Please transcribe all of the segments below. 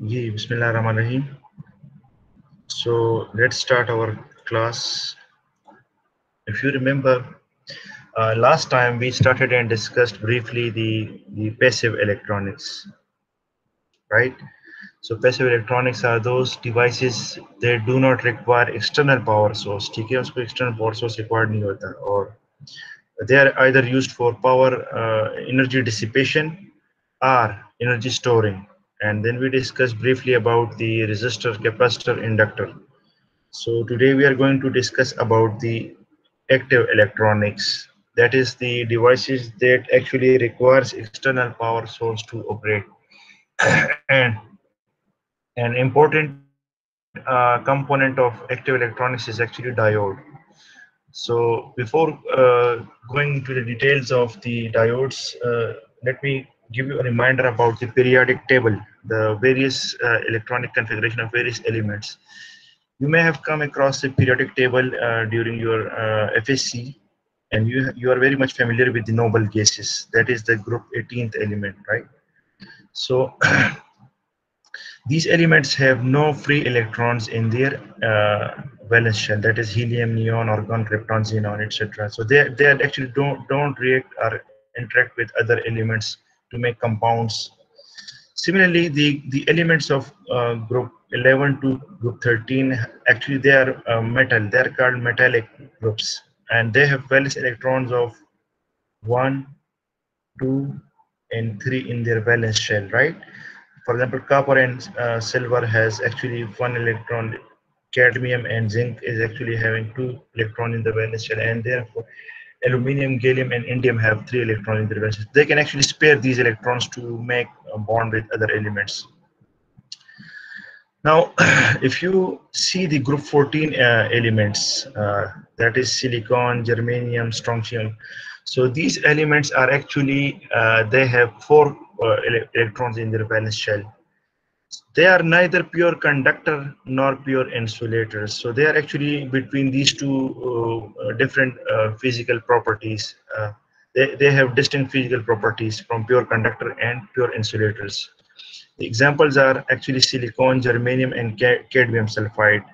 Ji, Bismillah Rahman Rahim. So let's start our class. If you remember, last time we started and discussed briefly the passive electronics, right? So passive electronics are those devices that do not require external power source. ठीक है, उसको external power source required नहीं होता, और they are either used for power energy dissipation or energy storing. And then we discussed briefly about the resistor, capacitor, inductor. So today we are going to discuss about the active electronics. That is the devices that actually requires external power source to operate. and an important component of active electronics is actually diode. So before going into the details of the diodes, let me give you a reminder about the periodic table, the various electronic configuration of various elements. You may have come across the periodic table during your FSC, and you are very much familiar with the noble gases. That is the group 18th element, right? So these elements have no free electrons in their valence shell. That is helium, neon, argon, krypton, xenon, etc. So they actually don't react or interact with other elements to make compounds. Similarly, the elements of group 11 to group 13, actually they are metal. They are called metallic groups, and they have valence electrons of 1, 2, and 3 in their valence shell, right? For example, copper and silver has actually 1 electron. Cadmium and zinc is actually having 2 electrons in the valence shell, and therefore aluminium, gallium, and indium have 3 electrons in their valence shell. They can actually spare these electrons to make a bond with other elements. Now, if you see the group 14 elements, that is silicon, germanium, strontium. So these elements are actually, they have 4 electrons in their valence shell. They are neither pure conductor nor pure insulators. So they are actually between these two different physical properties. They have distinct physical properties from pure conductor and pure insulators. The examples are actually silicon, germanium, and cadmium sulfide.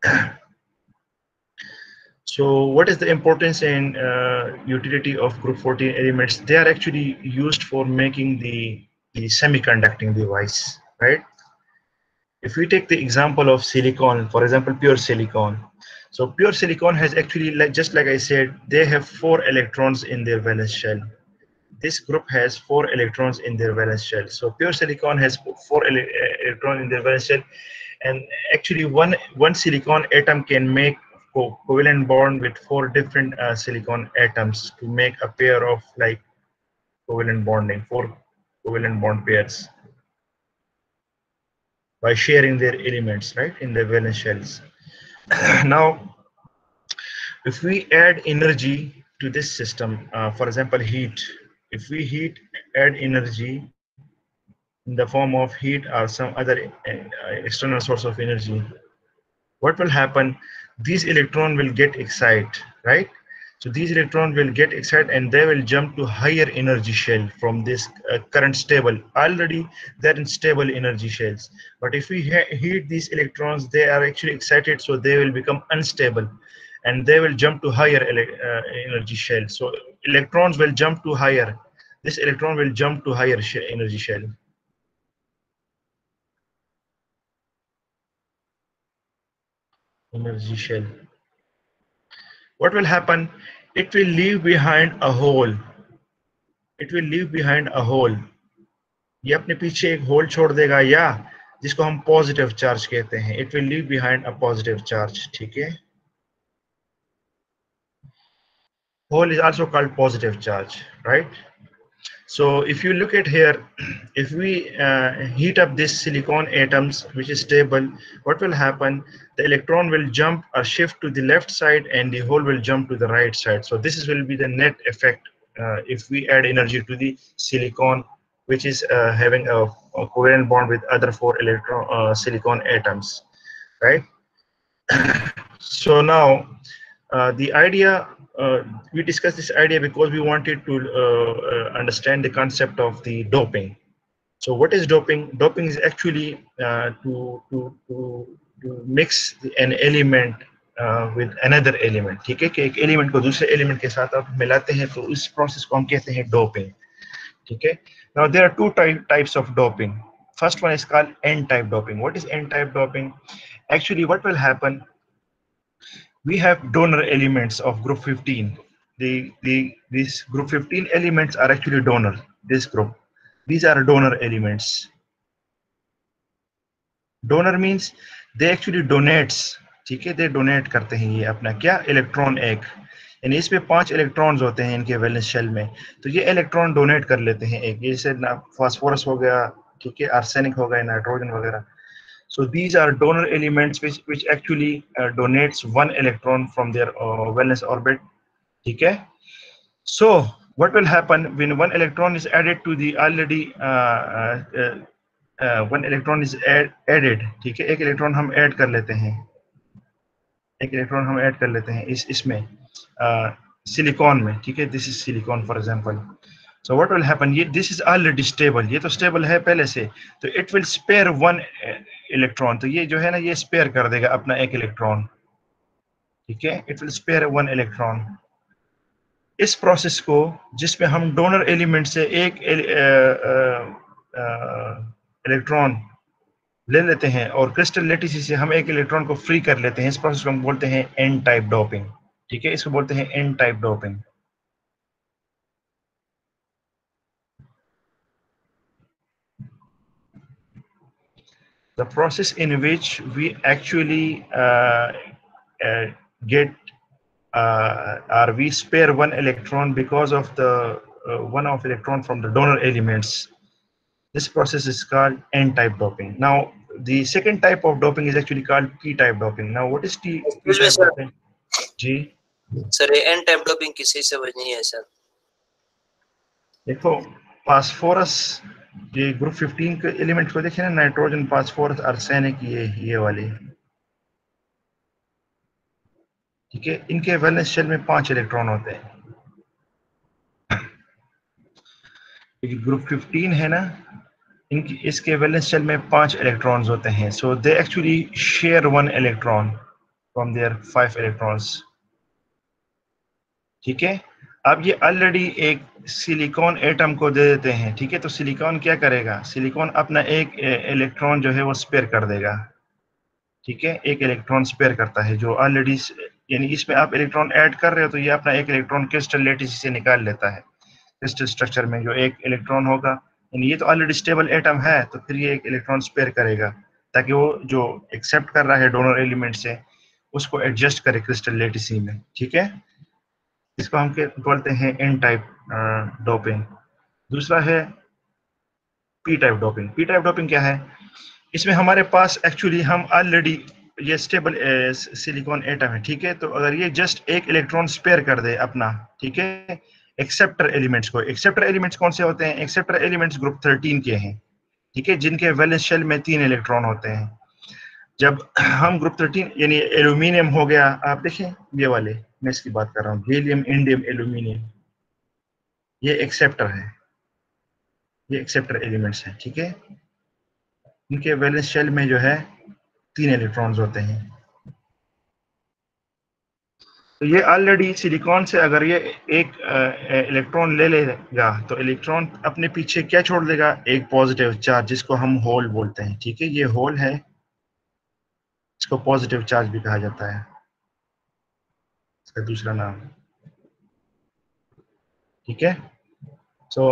So what is the importance and utility of group 14 elements? They are actually used for making the semiconducting device, right? If we take the example of silicon, for example, pure silicon. So pure silicon has actually, just like I said, they have 4 electrons in their valence shell. This group has 4 electrons in their valence shell. So pure silicon has 4 electrons in their valence shell, and actually one silicon atom can make covalent bond with 4 different silicon atoms to make a pair of like covalent bonding, 4 covalent bond pairs by sharing their elements, right, in the valence shells. Now, if we add energy to this system, for example, heat, if we add energy in the form of heat or some other external source of energy, what will happen? These electrons will get excited, right? So these electrons will get excited and they will jump to higher energy shell from this current stable. Already they're in stable energy shells. But if we heat these electrons, they are actually excited, so they will become unstable and they will jump to higher energy shell. So electrons will jump to higher. This electron will jump to higher energy shell. Energy shell. What will happen? It will leave behind a hole. It will leave behind a hole. ये अपने पीछे एक whole छोड़ देगा, या जिसको हम positive charge कहते हैं. It will leave behind a positive charge. ठीक है. Hole is also called positive charge, right? So if you look at here, if we heat up this silicon atoms, which is stable, what will happen? The electron will jump or shift to the left side and the hole will jump to the right side. So this will be the net effect if we add energy to the silicon, which is having a covalent bond with other 4 silicon atoms, right? So now the idea, we discussed this idea because we wanted to understand the concept of the doping. So what is doping? Doping is actually to mix an element with another element. ठीक है कि एक element को दूसरे element के साथ आप मिलाते हैं तो इस process को हम कहते हैं doping. ठीक है. Now there are two types of doping. First one is called N-type doping. What is N-type doping? Actually, what will happen? We have donor elements of group 15. These group 15 elements are actually donor. This group. These are donor elements. Donor means they actually donates. ठीक है, they donate करते हैं ये अपना क्या electron एक, यानी इसमें 5 इलेक्ट्रॉन्स होते हैं इनके वैलेंस शेल में, तो ये इलेक्ट्रॉन डोनेट कर लेते हैं एक, जैसे फास्फोरस हो गया, ठीक है, आर्सेनिक हो गया, नाइट्रोजन वगैरह. So these are donor elements which actually donates 1 electron from their valence orbit. ठीक है. So what will happen when 1 electron is added to the already 1 electron is added, ठीक है, एक इलेक्ट्रॉन हम ऐड कर लेते हैं, एक इलेक्ट्रॉन हम ऐड कर लेते हैं इसमें सिलिकॉन में, ठीक है, this is silicon for example. So what will happen? This is already stable. ये तो stable है पहले से, तो it will spare 1 electron. तो ये जो है ना, ये spare कर देगा अपना एक इलेक्ट्रॉन, ठीक है, it will spare 1 electron. इस प्रोसेस को जिसमें हम डोनर एलिमेंट से एक इलेक्ट्रॉन ले लेते हैं और क्रिस्टल लेटिस से हम एक इलेक्ट्रॉन को फ्री कर लेते हैं, इस प्रोसेस को हम बोलते हैं एन टाइप डोपिंग. ठीक है, इसको बोलते हैं N type doping. The process in which we actually get or we spare 1 electron because of the 1 of electron from the donor elements. This process is called N-type doping. Now, the second type of doping is actually called P-type doping. Now, what is P-type doping? जी sir, ये N-type doping किसी से समझ नहीं है sir. देखो, phosphorus, ये group 15 के एलिमेंट को देखें ना, नाइट्रोजन, फास्फोरस, आर्सेनिक, ये वाले, ठीक है, इनके वैलेंस शेल में 5 इलेक्ट्रॉन होते हैं. ग्रुप 15 है ना, इनकी इसके वैलेंस शेल में 5 इलेक्ट्रॉन्स होते हैं. So they actually share 1 electron from there 5 electrons. ठीक है, अब ये ऑलरेडी एक सिलिकॉन एटम को दे देते हैं. ठीक है, तो सिलिकॉन क्या करेगा? सिलिकॉन अपना एक इलेक्ट्रॉन जो है वो स्पेयर कर देगा. ठीक है, एक इलेक्ट्रॉन स्पेयर करता है जो ऑलरेडी, यानी इसमें आप इलेक्ट्रॉन ऐड कर रहे हो तो ये अपना एक इलेक्ट्रॉन क्रिस्टल लेटिस से निकाल लेता है. क्रिस्टल स्ट्रक्चर में जो एक इलेक्ट्रॉन होगा, यानी ये तो ऑलरेडी स्टेबल एटम है, तो फिर ये एक इलेक्ट्रॉन स्पेयर करेगा ताकि वो जो एक्सेप्ट कर रहा है डोनर एलिमेंट से उसको एडजस्ट करे क्रिस्टल लेटिस में. ठीक है, इसको हम बोलते हैं एन टाइप डोपिंग. दूसरा है P type doping. P type doping क्या है? इसमें हमारे पास एक्चुअली हम ऑलरेडी ये स्टेबल सिलिकॉन एटम है. ठीक है, तो अगर ये जस्ट एक इलेक्ट्रॉन स्पेयर कर दे अपना, ठीक है, एक्सेप्टर एलिमेंट्स को. एक्सेप्टर एलिमेंट्स कौन से होते हैं? एक्सेप्टर एलिमेंट्स ग्रुप 13 के हैं. ठीक है, जिनके वैलेंस शेल में 3 इलेक्ट्रॉन होते हैं. जब हम ग्रुप 13 यानी एल्यूमिनियम हो गया, आप देखें ये वाले, मैं इसकी बात कर रहा हूँ, गैलियम, इंडियम, एल्यूमिनियम, ये एक्सेप्टर है, ये एक्सेप्टर एलिमेंट्स हैं. ठीक है, इनके वैलेंस शेल में जो है 3 इलेक्ट्रॉन्स होते हैं. तो ये ऑलरेडी सिलिकॉन से अगर ये एक इलेक्ट्रॉन ले लेगा तो इलेक्ट्रॉन अपने पीछे क्या छोड़ देगा? एक पॉजिटिव चार्ज, जिसको हम होल बोलते हैं. ठीक है, ये होल है, इसको पॉजिटिव चार्ज भी कहा जाता है, इसका दूसरा नाम. ठीक है, तो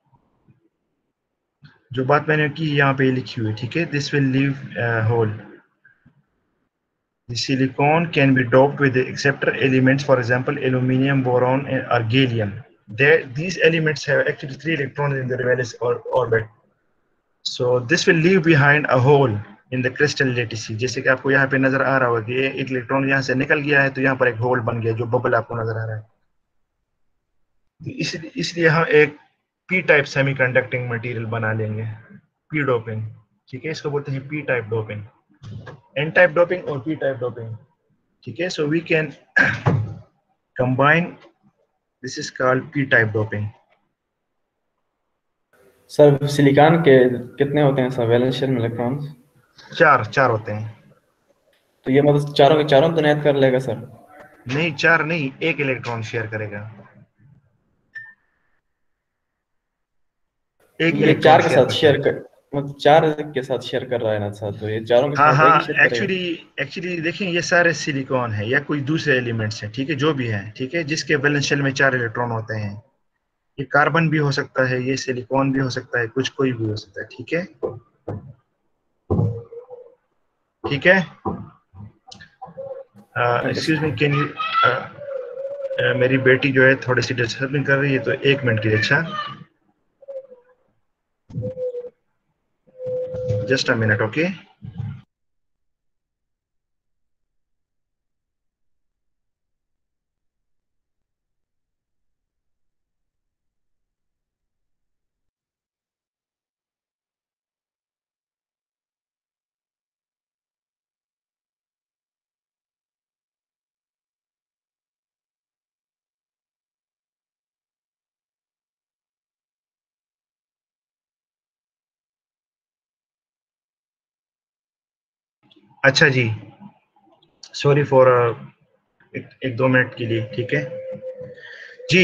जो बात मैंने की यहाँ पे लिखी हुई, ठीक है, this will leave hole. The silicon can be doped with the acceptor elements, for example, aluminium, boron, or gallium. These elements have actually 3 electrons in their valence orbit. So this will leave behind a hole in the crystal lattice. जैसे कि आपको यहाँ पे नजर आ रहा होगा कि एक इलेक्ट्रॉन यहाँ से निकल गया है, तो यहाँ पर एक होल बन गया, जो बबल आपको नजर आ रहा है. इसलिए हम एक पी टाइप सेमीकंडक्टिंग मटेरियल बना लेंगे, पी डोपिंग. ठीक है, इसको बोलते हैं P type doping. N type doping और पी टाइप डोपिंग. ठीक है, so we can combine, this is called p-type doping. Sir silicon के कितने होते हैं सर वैलेंस शेल में इलेक्ट्रॉन्स? चार होते हैं। तो ये मतलब चारों के चारों तो नैद कर लेगा सर? नहीं, चार नहीं, एक इलेक्ट्रॉन शेयर करेगा, एक ये इलेक्ट्रॉन चार के शेयर साथ करता शेयर है। कर मतलब चार के साथ शेयर कर रहा है ना सर, तो ये चारों के हाँ साथ एक ही हाँ, शेयर करेगा? एक्चुअली देखिए, ये सारे सिलिकॉन है या कोई दूसरे एलिमेंट्स है, ठीक है, जो भी है, ठीक है, जिसके वैलेंस शेल में 4 इलेक्ट्रॉन होते हैं। ये कार्बन भी हो सकता है, ये सिलिकॉन भी हो सकता है, कुछ कोई भी हो सकता है, ठीक है, ठीक है। Okay excuse me, sir. Can you, मेरी बेटी जो है थोड़ी सी डिस्टर्बिंग कर रही है, तो 1 मिनट के लिए, अच्छा, जस्ट अ मिनट, ओके। अच्छा जी, सॉरी फॉर एक 2 मिनट के लिए, ठीक है जी।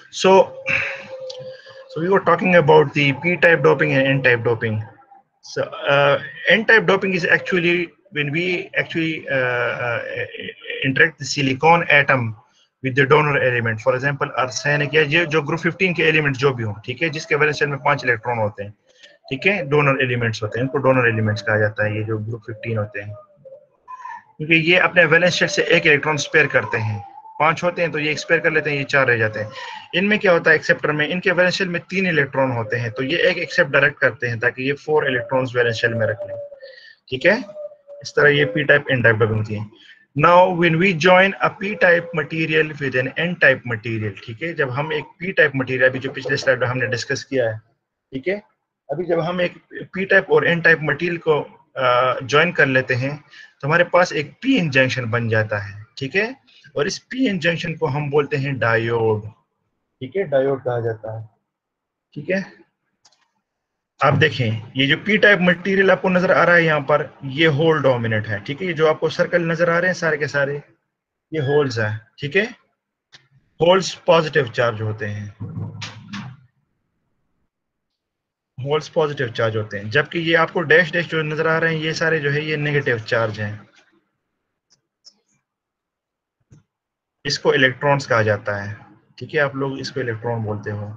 So we were talking about the p-type doping and n-type doping. So n-type doping is actually when we actually interact the silicon atom with the donor element. For example, arsenic या जो group 15 के element जो भी हो, ठीक है, जिसके valence shell में 5 इलेक्ट्रॉन होते हैं, ठीक है, डोनर एलिमेंट्स होते हैं, इनको डोनर एलिमेंट्स कहा जाता है, ये जो ग्रुप 15 होते हैं, क्योंकि ये अपने वैलेंस शेल से एक इलेक्ट्रॉन स्पेयर करते हैं। 5 होते हैं तो ये एक्सपेयर कर लेते हैं, ये 4 रह जाते हैं। इनमें क्या होता है, एक्सेप्टर में इनके वैलेंस शेल में 3 इलेक्ट्रॉन होते हैं, तो ये एक एक्सेप्ट डायरेक्ट करते हैं ताकि ये 4 इलेक्ट्रॉन्स वैलेंस शेल में रख लें, ठीक है। इस तरह ये P type N type doubling होती है। Now when we join a P type material with N N type material, ठीक है, जब हम एक पी टाइप मटेरियल, अभी जो पिछले स्लाइड में हमने डिस्कस किया है, ठीक है, अभी जब हम एक पी टाइप और एन टाइप मटेरियल को ज्वाइन कर लेते हैं, तो हमारे पास एक पी एन जंक्शन बन जाता है, ठीक है, और इस पी एन जंक्शन को हम बोलते हैं डायोड, ठीक है, डायोड कहा जाता है, ठीक है। आप देखें, ये जो पी टाइप मटेरियल आपको नजर आ रहा है यहाँ पर, ये होल डोमिनेंट है, ठीक है, ये जो आपको सर्कल नजर आ रहे हैं सारे के सारे, ये होल्स है, ठीक है, होल्स पॉजिटिव चार्ज होते हैं, होल्स पॉजिटिव चार्ज होते हैं, जबकि ये आपको डैश डैश जो नजर आ रहे हैं, ये सारे जो है ये नेगेटिव चार्ज हैं, इसको इलेक्ट्रॉन्स कहा जाता है, ठीक है, आप लोग इसको इलेक्ट्रॉन बोलते हो।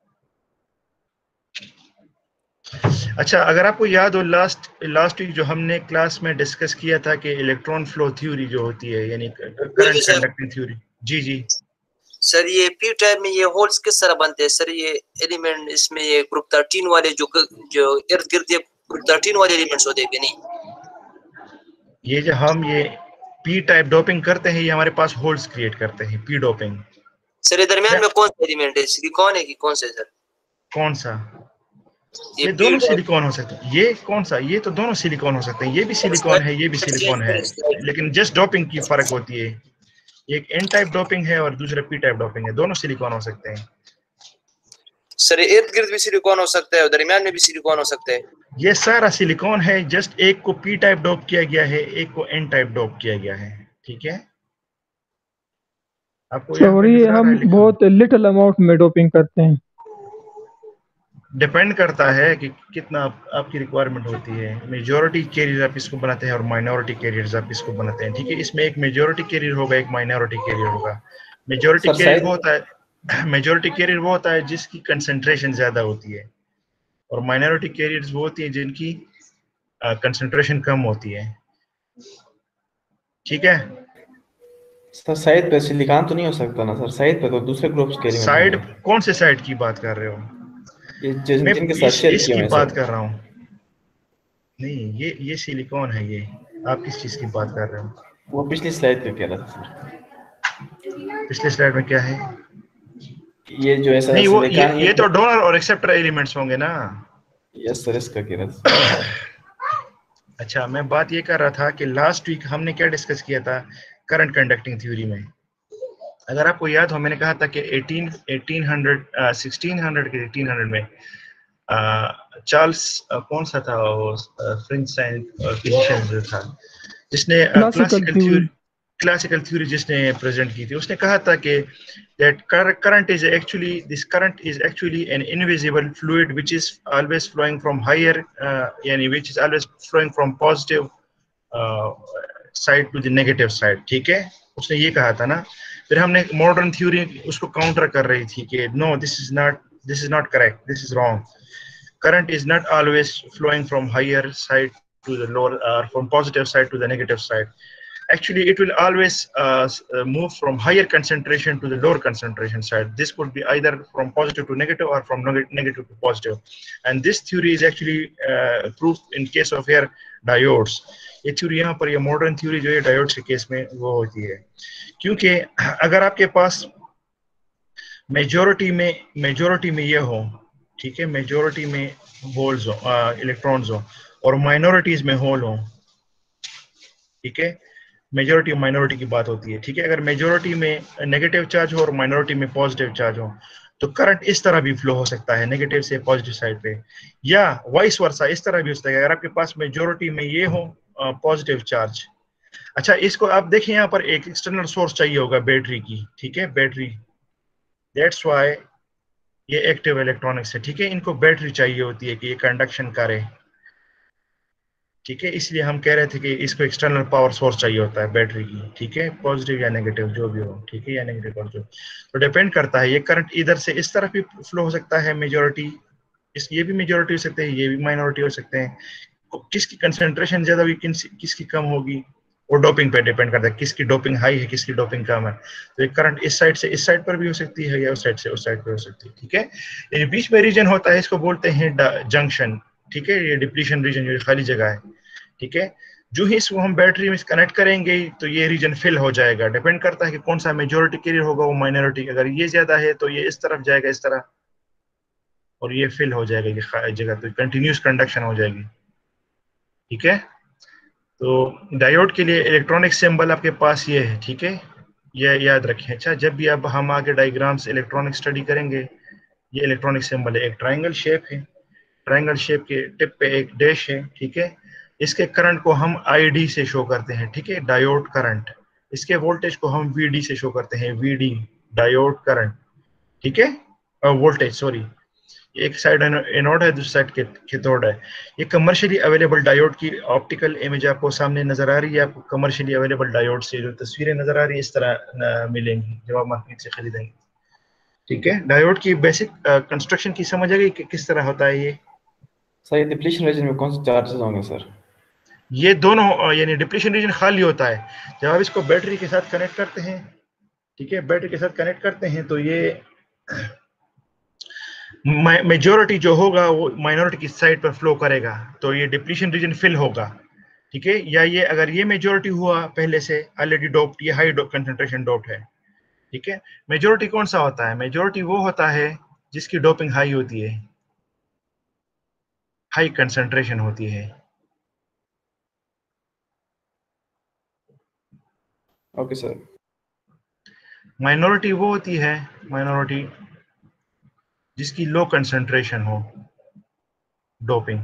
अच्छा, अगर आपको याद हो, लास्ट वीक जो हमने क्लास में डिस्कस किया था कि इलेक्ट्रॉन फ्लो थ्योरी जो होती है, यानी जी जी करंट सर। कंडक्टिंग थ्योरी, जी जी, सर ये पी टाइप में ये होल्स किस तरह बनते हैं सर? ये एलिमेंट इसमें ये ग्रुप 13 वाले जो इर्द गिर्द ग्रुप 13 वाले एलिमेंट्स होते हैं कि नहीं? ये जो हम ये पी टाइप डोपिंग करते हैं, ये हमारे पास होल्स क्रिएट करते हैं, पी डोपिंग। सर ये दरमियान में कौन सा एलिमेंट है, सिलिकॉन है कि कौन सा है सर? कौन सा? ये ये पी दोनों टाइप। सिलिकॉन हो सकते हैं। ये कौन सा? ये तो दोनों सिलिकॉन हो सकते हैं, ये भी सिलिकॉन है, ये भी सिलिकॉन है, लेकिन जस्ट डोपिंग की फर्क होती है। एक एन टाइप डोपिंग है और दूसरा पी टाइप डोपिंग है, दोनों सिलिकॉन हो सकते हैं। सर इर्द गिर्द भी सिलिकॉन हो सकता है और दरमियान में भी सिलिकॉन हो सकता है? ये सारा सिलिकॉन है, जस्ट एक को पी टाइप डोप किया गया है, एक को एन टाइप डोप किया गया है, ठीक है। आपको यहाँ पे सॉरी, नजर आ रहा हम है लिखा, बहुत लिटिल अमाउंट में डोपिंग करते हैं। डिपेंड करता है कि कितना आपकी रिक्वायरमेंट होती है। मेजॉरिटी कैरियर आप इसको बनाते हैं और माइनॉरिटी कैरियर्स आप इसको बनाते हैं, ठीक है। इसमें एक मेजॉरिटी कैरियर होगा, एक माइनॉरिटी कैरियर होगा। मेजॉरिटी सर कैरियर वो शायद होता है मेजॉरिटी कैरियर वो होता है जिसकी कंसंट्रेशन ज्यादा होती है, और माइनॉरिटी कैरियर्स वो होती है जिनकी कंसंट्रेशन कम होती है, ठीक है। सर साइड पे सिलिकॉन तो नहीं हो सकता ना सर? साइड पे तो दूसरे ग्रुप्स के एलिमेंट साइड, होंगे। कौन से साइड की बात कर रहे हो? ये मैं जिनके साथ शेयर किए इसकी हुए हैं बात सर। कर रहा हूँ। नहीं, ये सिलिकॉन है, ये आप किस चीज की बात कर रहे हो? वो पिछली स्लाइड पे कह रहा था सर। पिछले स्लाइड में क्या है? ये जो है सर नहीं, वो सिलिकॉन ये तो डोनर और एक्सेप्टर एलिमेंट्स होंगे ना। यस सर, इसका कह रहा था। अच्छा, मैं बात ये कर रहा था कि लास्ट वीक हमने क्या डिस्कस किया था करंट कंडक्टिंग थ्योरी में। अगर आपको याद हो, मैंने कहा था कि 1800 के 1800 में चार्ल्स कौन सा था वो फ्रेंच फिजिशियन जो था जिसने क्लासिकल थ्योरी। क्लासिकल थ्योरी जिसने प्रेजेंट की थी, उसने कहा था कि that current is actually an invisible fluid which is always flowing from higher yani which is always flowing from positive side to the negative side, ठीक है, उसने ये कहा था ना। फिर हमने मॉडर्न थ्योरी उसको काउंटर कर रही थी कि no, this is not correct, this is wrong. Current is not always flowing from higher side to the lower, from positive side to the negative side. Actually, it will always move from higher concentration to the lower concentration side. This could be either from positive to negative or from negative to positive. And this theory is actually proved in case of here diodes. ये theory यहाँ पर, ये modern theory जो है diodes के case में वो होती है, क्योंकि अगर आपके पास मेजॉरिटी में ये हो, ठीक है, मेजॉरिटी में होल्स हो, इलेक्ट्रॉन्स हो, और माइनॉरिटीज में होल हो, ठीक है, मेजॉरिटी और माइनॉरिटी की बात होती है, ठीक है। अगर मेजॉरिटी में नेगेटिव चार्ज हो और माइनॉरिटी में पॉजिटिव चार्ज हो तो करंट इस तरह भी फ्लो हो सकता है, नेगेटिव से पॉजिटिव साइड पे, या वाइस वर्सा इस तरह भी हो सकता है। अगर आपके पास मेजॉरिटी में ये हो पॉजिटिव चार्ज, अच्छा इसको आप देखिए, यहाँ पर एक एक्सटर्नल सोर्स चाहिए होगा बैटरी की, ठीक है, बैटरी, दैट्स व्हाई ये एक्टिव इलेक्ट्रॉनिक्स है, ठीक है, इनको बैटरी चाहिए होती है कि ये कंडक्शन करे, ठीक है, इसलिए हम कह रहे थे कि इसको एक्सटर्नल पावर सोर्स चाहिए होता है बैटरी की, ठीक है, पॉजिटिव या नेगेटिव जो भी हो, ठीक है, या नेगेटिव पॉजिटिव, तो डिपेंड करता है। ये करंट इधर से इस तरफ भी फ्लो हो सकता है, मेजॉरिटी ये भी मेजॉरिटी हो सकते हैं, ये भी माइनॉरिटी हो सकते हैं, किसकी कंसेंट्रेशन ज्यादा होगी, किसकी कम होगी, वो डोपिंग पे डिपेंड करता है, किसकी डोपिंग हाई है, किसकी डोपिंग कम है। तो ये करंट इस साइड से इस साइड पर भी हो सकती है, या उस साइड से उस साइड पर हो सकती है, ठीक है। ये बीच में रीजन होता है, इसको बोलते हैं जंक्शन, ठीक है, ये डिप्लीशन रीजन जो खाली जगह है, ठीक है। जो ही इसको हम बैटरी में कनेक्ट करेंगे तो ये रीजन फिल हो जाएगा, डिपेंड करता है कि कौन सा मेजॉरिटी कैरियर होगा, वो माइनॉरिटी, अगर ये ज्यादा है तो ये इस तरफ जाएगा इस तरह, और ये फिल हो जाएगा ये जगह, तो कंटिन्यूस कंडक्शन हो जाएगी, ठीक है। तो डायोड के लिए इलेक्ट्रॉनिक सिंबल आपके पास ये है, ठीक है, ये याद रखें। अच्छा, जब भी अब हम आगे डायग्राम्स इलेक्ट्रॉनिक स्टडी करेंगे, ये इलेक्ट्रॉनिक सिंबल है, एक ट्राइंगल शेप है, ट्राइंगल शेप के टिप पे एक डैश है, ठीक है, इसके करंट को हम ID से शो करते हैं, ठीक है, डायोड करंट, इसके वोल्टेज को हम VD से शो करते हैं, VD डायोड करंट, ठीक है, वोल्टेज सॉरी, एक साइड एनोड है, दूसरी साइड कैथोड है। ये कमर्शियली अवेलेबल डायोड की ऑप्टिकल इमेज आपको सामने नजर आ रही है, आपको कमर्शियली अवेलेबल डायोड से जो तस्वीरें नजर आ रही है इस तरह मिलेंगी जब आप मार्केट से खरीदेंगे, ठीक है। डायोड की बेसिक कंस्ट्रक्शन की समझ आ गई कि किस तरह होता है ये। सर डिप्लीशन रीजन में कौन से चार्जेस होंगे सर? ये दोनों, यानी डिप्लीशन रीजन खाली होता है जब आप इसको बैटरी के साथ कनेक्ट करते हैं, ठीक है, बैटरी के साथ कनेक्ट करते हैं तो ये मेजॉरिटी जो होगा वो माइनॉरिटी की साइड पर फ्लो करेगा, तो ये डिप्लीशन रीजन फिल होगा, ठीक है। या ये अगर ये मेजॉरिटी हुआ पहले से ऑलरेडी डोप्ड, ये हाई कंसंट्रेशन डोप्ड है, ठीक है। मेजॉरिटी कौन सा होता है? मेजॉरिटी वो होता है जिसकी डोपिंग हाई होती है, हाई कंसंट्रेशन होती है। Okay sir. माइनॉरिटी वो होती है, माइनॉरिटी जिसकी लो कंसंट्रेशन हो डोपिंग,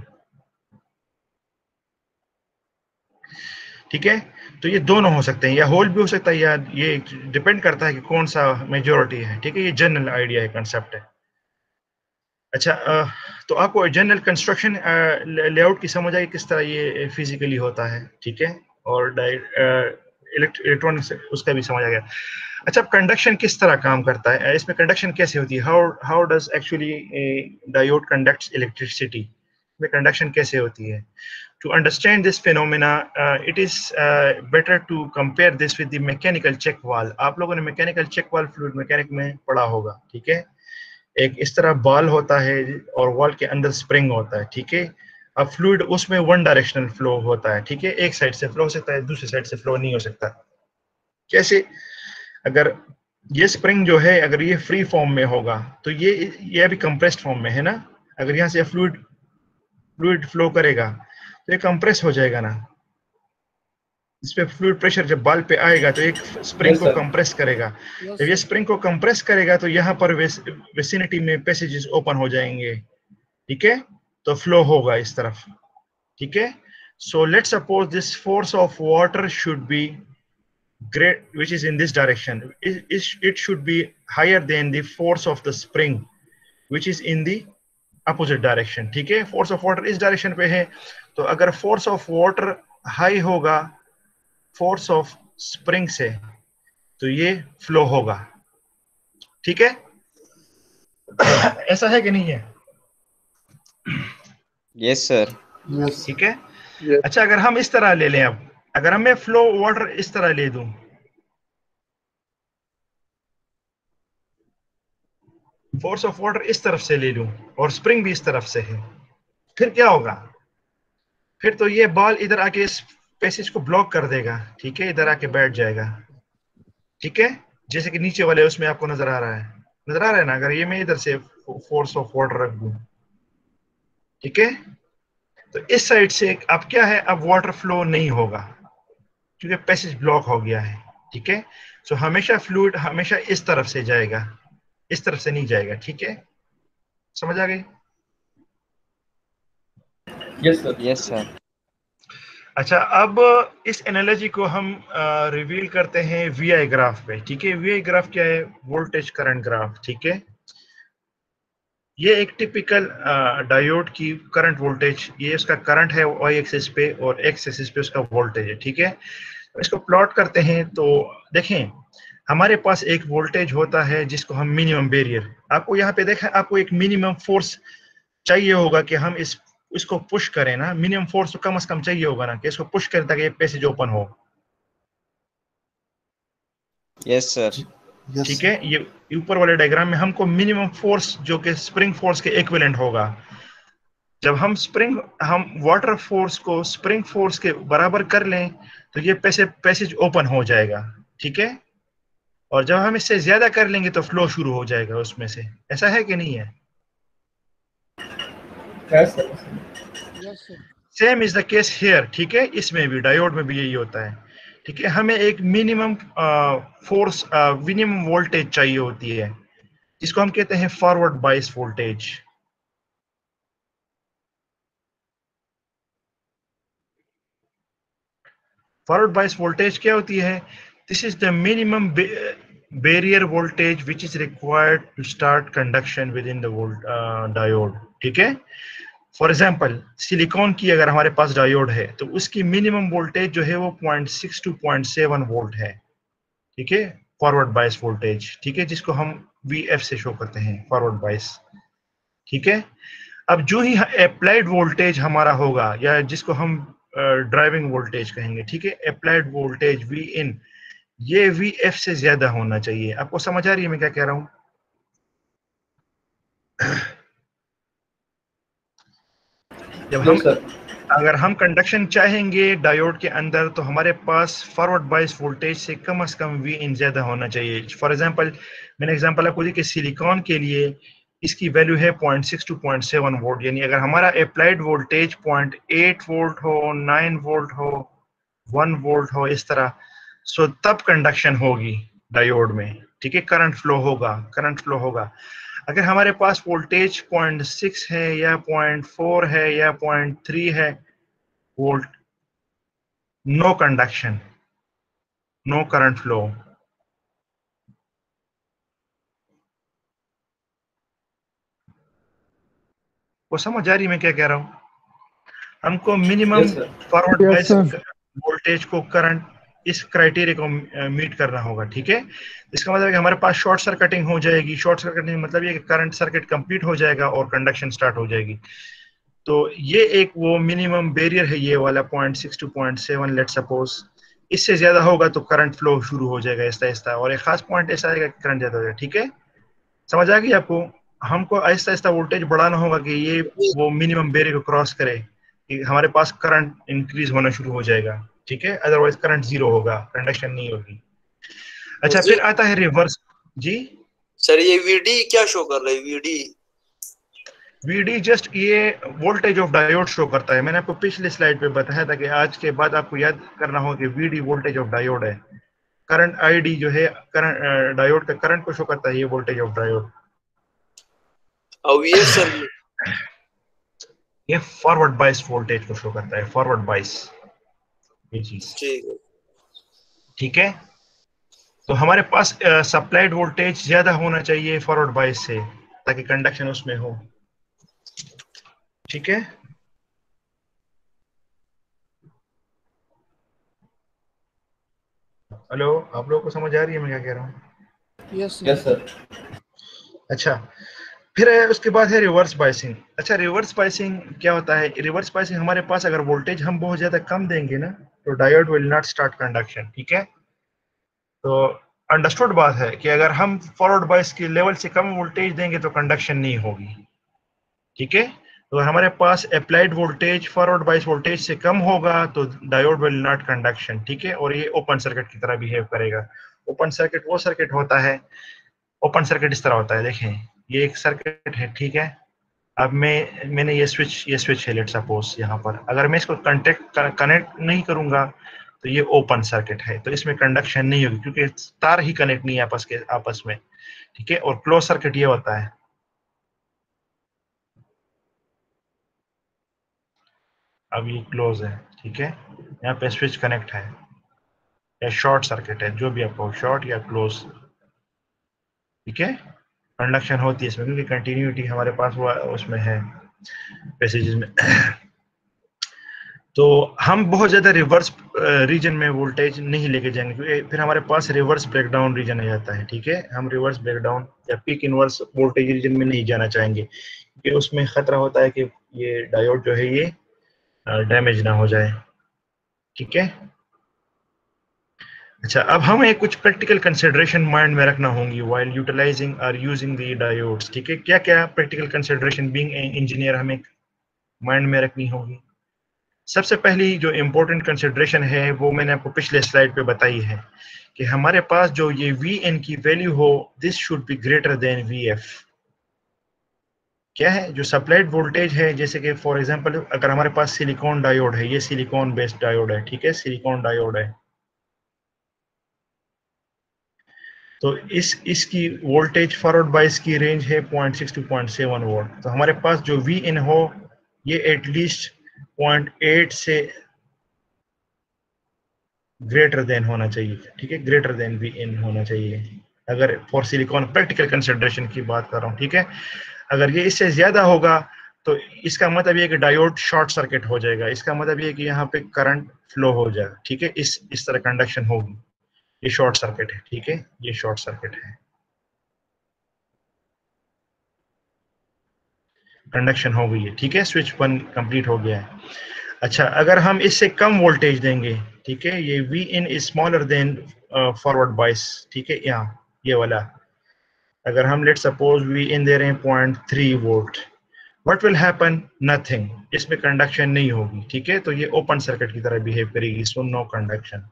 ठीक है। तो ये दोनों हो सकते हैं, या होल भी हो सकता है, या ये डिपेंड करता है कि कौन सा मेजॉरिटी है, ठीक है। ये जनरल आइडिया है, कंसेप्ट है। अच्छा, तो आपको जनरल कंस्ट्रक्शन लेआउट की समझ आई किस तरह ये फिजिकली होता है, ठीक है, और इलेक्ट्रॉनिक्स उसका भी समझ आ गया। अच्छा, कंडक्शन किस तरह काम करता है, इसमें कंडक्शन कैसे होती है, how does actually diode conducts electricity, में कंडक्शन कैसे होती है। To understand this phenomena, it is better to compare this with the mechanical check valve. आप लोगों ने mechanical check valve fluid mechanic में पढ़ा होगा, ठीक है। एक इस तरह बॉल होता है और वॉल के अंदर स्प्रिंग होता है, ठीक है। अब फ्लूइड उसमें वन डायरेक्शनल फ्लो होता है, ठीक है, एक साइड से फ्लो हो सकता है, दूसरी साइड से फ्लो नहीं हो सकता। कैसे? अगर ये स्प्रिंग जो है अगर ये फ्री फॉर्म में होगा तो ये अभी कंप्रेस्ड फॉर्म में है ना, अगर यहाँ से फ्लूइड फ्लो करेगा तो ये कंप्रेस हो जाएगा ना, इस पे फ्लूइड प्रेशर जब बॉल पे आएगा तो एक स्प्रिंग को कंप्रेस करेगा, जब ये स्प्रिंग को कंप्रेस करेगा तो यहाँ पर विसिनिटी में पैसेजेस ओपन हो जाएंगे, ठीक है, तो फ्लो होगा इस तरफ, ठीक है। So let's suppose this force of water should be great which is in this direction. It should be higher than the force of the spring which is in the opposite direction, ठीक है। Force of water इस direction पे है, तो अगर force of water high होगा force of spring से तो ये फ्लो होगा, ठीक है। ऐसा है कि नहीं है? Yes sir. ठीक है। अच्छा, अगर हम इस तरह ले लें, अब अगर हमें फ्लो वाटर इस तरह ले दूं, फोर्स ऑफ वाटर इस तरफ से ले लूं और स्प्रिंग भी इस तरफ से है, फिर क्या होगा? फिर तो ये बॉल इधर आके इस पैसेज को ब्लॉक कर देगा, ठीक है, इधर आके बैठ जाएगा, ठीक है। जैसे कि नीचे वाले उसमें आपको नजर आ रहा है, नजर आ रहा है ना? अगर ये मैं इधर से फोर्स ऑफ वाटर रख दूं, ठीक है, तो इस साइड से अब क्या है, अब वाटर फ्लो नहीं होगा क्योंकि पैसेज ब्लॉक हो गया है, ठीक है। सो हमेशा फ्लूइड हमेशा इस तरफ से जाएगा, इस तरफ से नहीं जाएगा, ठीक है। समझ आ गई? Yes sir. Yes sir. अच्छा, अब इस एनालॉजी को हम रिवील करते हैं वीआई ग्राफ पे, ठीक है। वीआई ग्राफ क्या है? वोल्टेज करंट ग्राफ, ठीक है। ये एक टिपिकल डायोड की करंट वोल्टेज, ये उसका करंट है वाई एक्सिस पे और एक्स एक्सिस पे उसका वोल्टेज है, ठीक है। इसको प्लॉट करते हैं तो देखें, हमारे पास एक वोल्टेज होता है जिसको हम मिनिमम बैरियर, आपको यहाँ पे देखा, आपको एक मिनिमम फोर्स चाहिए होगा कि हम इसको पुश करें ना, मिनिमम फोर्स तो कम से कम चाहिए होगा ना कि इसको पुश करें ताकि ये पैसेज ओपन हो। Yes sir. ठीक है, ये ऊपर वाले डायग्राम में हमको मिनिमम फोर्स जो कि स्प्रिंग फोर्स के इक्विवेलेंट होगा, जब हम वाटर फोर्स को स्प्रिंग फोर्स के बराबर कर लें तो ये पैसेज ओपन हो जाएगा, ठीक है। और जब हम इससे ज्यादा कर लेंगे तो फ्लो शुरू हो जाएगा उसमें से। ऐसा है कि नहीं है? Same is the case here, ठीक है। इसमें भी डायोड में भी यही होता है, ठीक है। हमें एक मिनिमम फोर्स मिनिमम वोल्टेज चाहिए होती है जिसको हम कहते हैं forward bias voltage. Forward bias voltage क्या होती है? This is the minimum barrier voltage which is required to start conduction within the diode, ठीक है। फॉर एग्जाम्पल, सिलिकॉन की अगर हमारे पास डायोड है तो उसकी मिनिमम वोल्टेज जो है वो 0.6 to 0.7 वोल्ट है, ठीक है, फॉरवर्ड बायस वोल्टेज, ठीक है, जिसको हम VF से शो करते हैं, फॉरवर्ड बायस, ठीक है। अब जो ही अप्लाइड वोल्टेज हमारा होगा या जिसको हम ड्राइविंग वोल्टेज कहेंगे, ठीक है, अप्लाइड वोल्टेज Vin, ये VF से ज्यादा होना चाहिए। आपको समझ आ रही है मैं क्या कह रहा हूं? जब हम अगर हम कंडक्शन चाहेंगे डायोड के अंदर तो हमारे पास फॉरवर्ड बायस वोल्टेज से कम Vin ज्यादा होना चाहिए। फॉर एग्जांपल, मैंने एग्जांपल आपको दी कि सिलिकॉन के लिए इसकी वैल्यू है 0.6 to 0.7 वोल्ट, यानी अगर हमारा अप्लाइड वोल्टेज 0.8 वोल्ट हो, 9 वोल्ट हो, 1 वोल्ट हो, इस तरह, सो तब कंडक्शन होगी डायोड में, ठीक है, करंट फ्लो होगा। अगर हमारे पास वोल्टेज 0.6 है या 0.4 है या 0.3 है volt, no conduction, no current flow. वो समझ आ रही मैं क्या कह रहा हूं? हमको मिनिमम फॉरवर्ड बायस वोल्टेज को करंट इस क्राइटेरिया को मीट करना होगा, ठीक है। इसका मतलब है कि हमारे पास शॉर्ट सर्किटिंग हो जाएगी। शॉर्ट सर्किटिंग मतलब ये कि करंट सर्किट कंप्लीट हो जाएगा और कंडक्शन स्टार्ट हो जाएगी। तो ये एक वो मिनिमम बैरियर है, ये वाला 0.6 to 0.7 लेट सपोज। इससे ज्यादा होगा तो करंट फ्लो शुरू हो जाएगा आहिस्ता आहिस्ता, और एक खास पॉइंट ऐसा आएगा कि करंट ज्यादा हो जाएगा, ठीक है। समझ आ गई आपको? हमको आहिस्ता आहिस्ता वोल्टेज बढ़ाना होगा कि ये वो मिनिमम बैरियर को क्रॉस करे, कि हमारे पास करंट इंक्रीज होना शुरू हो जाएगा, ठीक है। अदरवाइज करंट जीरो होगा, कंडक्शन नहीं होगी। अच्छा, फिर आता है रिवर्स। जी सर, ये VD क्या शो कर रहा है? VD जस्ट ये वोल्टेज ऑफ डायोड शो करता है। मैंने आपको पिछले स्लाइड पे बताया था कि आज के बाद आपको याद करना होगा कि VD वोल्टेज ऑफ डायोड है। करंट ID जो है करंट डायोड का करंट को शो करता है, ये वोल्टेज ऑफ डायोड। और VF सर ये फॉरवर्ड बाइस वोल्टेज को शो करता है, फॉरवर्ड बाइस ये चीज। ठीक है। ठीक है, तो हमारे पास सप्लाइड वोल्टेज ज्यादा होना चाहिए फॉरवर्ड बाइस से, ताकि कंडक्शन उसमें हो। ठीक है, हेलो, आप लोगों को समझ आ रही है मैं क्या कह रहा हूँ? Yes sir. अच्छा, फिर उसके बाद है रिवर्स बाइसिंग। अच्छा, रिवर्स बाइसिंग क्या होता है? रिवर्स बाइसिंग हमारे पास अगर वोल्टेज हम बहुत ज्यादा कम देंगे ना, तो diode will not start conduction. ठीक है, तो अंडरस्टूड बात है कि अगर हम फॉरवर्ड बाइस के लेवल से कम वोल्टेज देंगे तो कंडक्शन नहीं होगी। ठीक है, तो अगर हमारे पास applied voltage forward bias voltage से कम होगा तो डायोड विल नॉट कंडक्शन। ठीक है, और ये ओपन सर्किट की तरह बिहेव करेगा। ओपन सर्किट वो सर्किट होता है, ओपन सर्किट इस तरह होता है, देखें ये एक सर्किट है। ठीक है, अब मैंने ये स्विच है लेट सपोज यहाँ पर, अगर मैं इसको कनेक्ट नहीं करूंगा तो ये ओपन सर्किट है, तो इसमें कंडक्शन नहीं होगी क्योंकि तार ही कनेक्ट नहीं है आपस में। ठीक है, और क्लोज सर्किट ये होता है, अब ये क्लोज है। ठीक है, यहाँ पे स्विच कनेक्ट है या शॉर्ट सर्किट है, जो भी आपको शॉर्ट या क्लोज। ठीक है, कंडक्शन होती है इसमें क्योंकि कंटिन्यूटी हमारे पास वो उसमें है पैसेजेस में। तो हम बहुत ज्यादा रिवर्स रीजन में वोल्टेज नहीं लेके जाएंगे क्योंकि फिर हमारे पास रिवर्स ब्रेकडाउन रीजन आ जाता है। ठीक है, हम रिवर्स ब्रेकडाउन या पीक इनवर्स वोल्टेज रीजन में नहीं जाना चाहेंगे क्योंकि उसमें खतरा होता है कि ये डायोड जो है ये डैमेज ना हो जाए। ठीक है, अच्छा, अब हमें कुछ प्रैक्टिकल कंसिडरेशन माइंड में रखना होंगी व्हाइल यूटिलाइजिंग और यूजिंग द डायोड्स। ठीक है, क्या क्या प्रैक्टिकल कंसिडरेशन बीइंग इंजीनियर हमें माइंड में रखनी होगी? सबसे पहली जो इम्पोर्टेंट कंसिडरेशन है वो मैंने आपको पिछले स्लाइड पे बताई है कि हमारे पास जो ये Vn की वैल्यू हो, this should be greater than Vf। क्या है जो सप्लाइड वोल्टेज है, जैसे कि फॉर एग्जांपल अगर हमारे पास सिलिकॉन डायोड है, ये सिलिकॉन बेस्ड डायोड है। ठीक है, सिलिकॉन डायोड है, तो इसकी वोल्टेज फॉरवर्ड बाइस की रेंज है 0.6 to 0.7 वोल्ट। तो हमारे पास जो Vin हो ये एटलीस्ट 0.8 से ग्रेटर देन होना चाहिए। ठीक है, ग्रेटर देन Vin होना चाहिए अगर फॉर सिलिकॉन प्रैक्टिकल कंसिडरेशन की बात कर रहा हूँ। ठीक है, अगर ये इससे ज्यादा होगा तो इसका मतलब ये कि डायोड शॉर्ट सर्किट हो जाएगा, इसका मतलब ये कि यहाँ पे करंट फ्लो हो जाएगा। ठीक है, इस तरह कंडक्शन होगी, ये शॉर्ट सर्किट है। ठीक है, ये शॉर्ट सर्किट है, कंडक्शन हो गई है। ठीक है, स्विच 1 कंप्लीट हो गया है। अच्छा, अगर हम इससे कम वोल्टेज देंगे, ठीक है, ये Vin is smaller than forward bias. ठीक है, यहाँ ये वाला अगर हम लेट सपोज Vin दे रहे हैं 0.3 volt, what will happen? Nothing, इसमें कंडक्शन नहीं होगी। ठीक है, तो ये ओपन सर्किट की तरह बिहेव करेगी, सो नो कंडक्शन।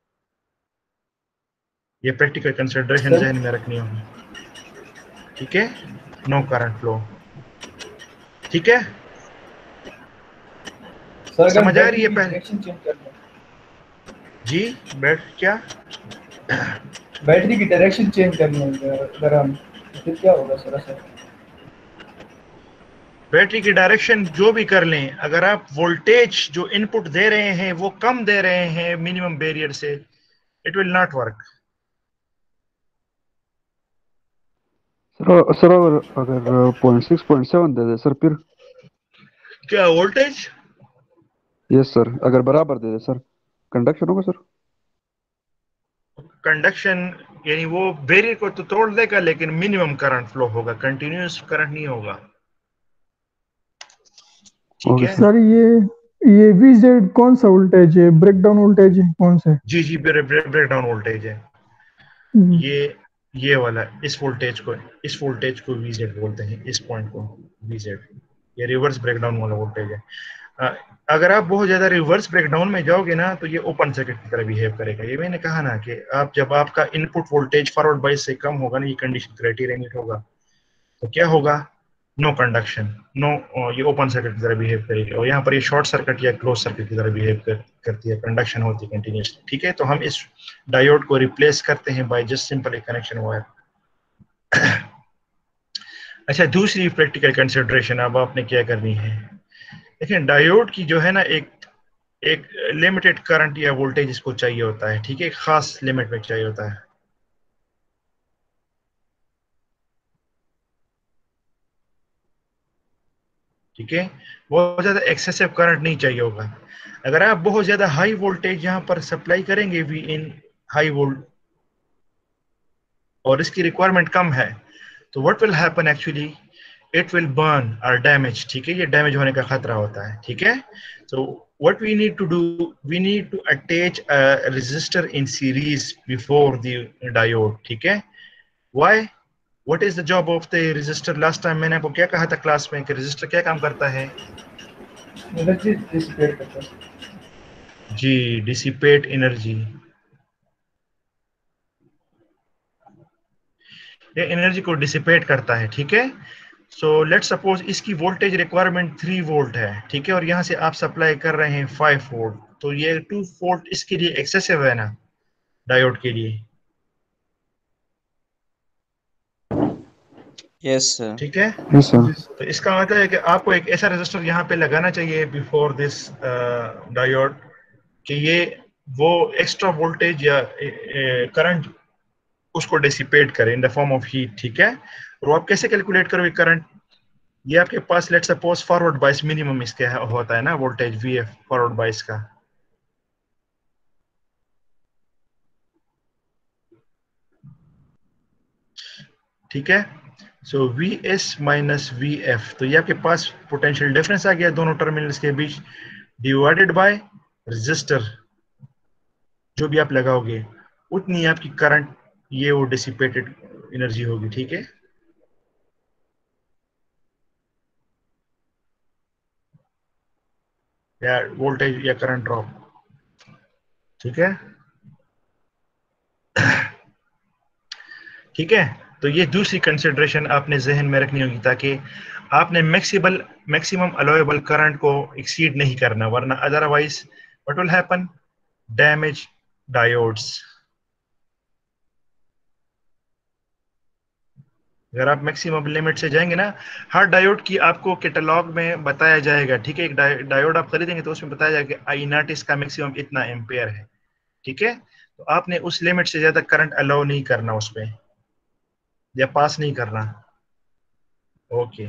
ये प्रैक्टिकल कंसिडरेशन जहन में रखनी होगी। ठीक है, नो करंट फ्लो। ठीक है, सर समझ आ रही बैटरी है की पहले? डायरेक्शन चेंज करना जी, बैठ क्या? बैटरी की डायरेक्शन चेंज करनी है अगर हम, तो फिर क्या होगा सर असर? बैटरी की डायरेक्शन जो भी कर लें, अगर आप वोल्टेज जो इनपुट दे रहे हैं वो कम दे रहे हैं मिनिमम बैरियर से, it will not work. Sir अगर 0.6 0.7 दे दे सर फिर? क्या वोल्टेज? यस सर, अगर बराबर दे दे सर कंडक्शन होगा सर? कंडक्शन यानी वो बैरियर को तो तोड़ देगा लेकिन मिनिमम करंट फ्लो होगा, कंटिन्यूअस करंट नहीं होगा। ठीक ओके है, सर। सर ये VZ कौन सा वोल्टेज है, ब्रेकडाउन वोल्टेज है कौन सा है? जी जी, ब्रेक डाउन वोल्टेज है हम्म, ये वाला। इस वोल्टेज को Vz बोलते हैं, इस पॉइंट को Vz। ये रिवर्स ब्रेकडाउन वाला वोल्टेज है। अ, अगर आप बहुत ज्यादा रिवर्स ब्रेकडाउन में जाओगे ना तो ये ओपन सर्किट की तरह बिहेव करेगा। ये मैंने कहा ना कि आप जब आपका इनपुट वोल्टेज फॉरवर्ड बाइस से कम होगा ना, ये कंडीशन क्राइटेरिया मीट होगा, तो क्या होगा? नो कंडक्शन, नो, ये ओपन सर्किट की तरह बिहेव करेगी। और यहाँ पर ये शॉर्ट सर्किट या क्लोज सर्किट की तरह बिहेव करती है, कंडक्शन होती है कंटिन्यूसली। ठीक है, तो हम इस डायोड को रिप्लेस करते हैं by just simple a connection wire. अच्छा, दूसरी प्रैक्टिकल कंसिडरेशन अब आपने क्या करनी है देखिए डायोड की जो है ना एक एक लिमिटेड करंट या वोल्टेज इसको चाहिए होता है, ठीक है, एक खास लिमिट में चाहिए होता है। ठीक है, बहुत ज्यादा एक्सेसिव करंट नहीं चाहिए होगा। अगर आप बहुत ज्यादा हाई वोल्टेज यहाँ पर सप्लाई करेंगे वी इन हाई वोल्ट और इसकी रिक्वायरमेंट कम है, तो what will happen actually, it will burn और डैमेज। ठीक है, ये डैमेज होने का खतरा होता है। ठीक है, so what we need to do, we need to attach a resistor in series before the diode। ठीक है, why, what is the job of the resistor? last time मैंने आपको क्या कहा था क्लास में कि resistor क्या काम करता है? एनर्जी डिसिपेट करता है। जी, डिसिपेट एनर्जी। ये एनर्जी को डिसिपेट करता है। ठीक है, सो लेट सपोज इसकी वोल्टेज रिक्वायरमेंट 3 वोल्ट है, ठीक है, और यहाँ से आप सप्लाई कर रहे हैं 5 वोल्ट, तो ये 2 वोल्ट इसके लिए एक्सेसिव है ना डायोड के लिए। Yes sir. ठीक है, यस सर। तो इसका मतलब है कि आपको एक ऐसा रेजिस्टर यहाँ पे लगाना चाहिए बिफोर दिस डायोड कि ये वो एक्स्ट्रा वोल्टेज या करंट उसको डिसिपेट करे in the form of heat. ठीक है, और वो आप कैसे कैलकुलेट करोगे करंट? ये आपके पास let suppose forward bias minimum इसका होता है ना वोल्टेज वीएफ फॉरवर्ड बायस का। ठीक है, so V S minus V F, तो ये आपके पास पोटेंशियल डिफरेंस आ गया दोनों टर्मिनल्स के बीच, डिवाइडेड बाय रेजिस्टर, जो भी आप लगाओगे उतनी आपकी करंट ये वो डिसिपेटेड एनर्जी होगी। ठीक है, या वोल्टेज या करंट ड्रॉप। ठीक है, ठीक है, तो ये दूसरी कंसिडरेशन आपने जहन में रखनी होगी ताकि आपने मैक्सिमम अलाउएबल करंट को एक्सीड नहीं करना, वरना otherwise what will happen, damage diodes. अगर आप मैक्सिमम लिमिट से जाएंगे ना, हर डायोड की आपको कैटलॉग में बताया जाएगा। ठीक है, एक डायोड आप खरीदेंगे तो उसमें बताया जाएगा आई नॉट इसका मैक्सिमम इतना एम्पेयर है। ठीक है, तो आपने उस लिमिट से ज्यादा करंट अलाउ नहीं करना उस पे या पास नहीं करना। ओके,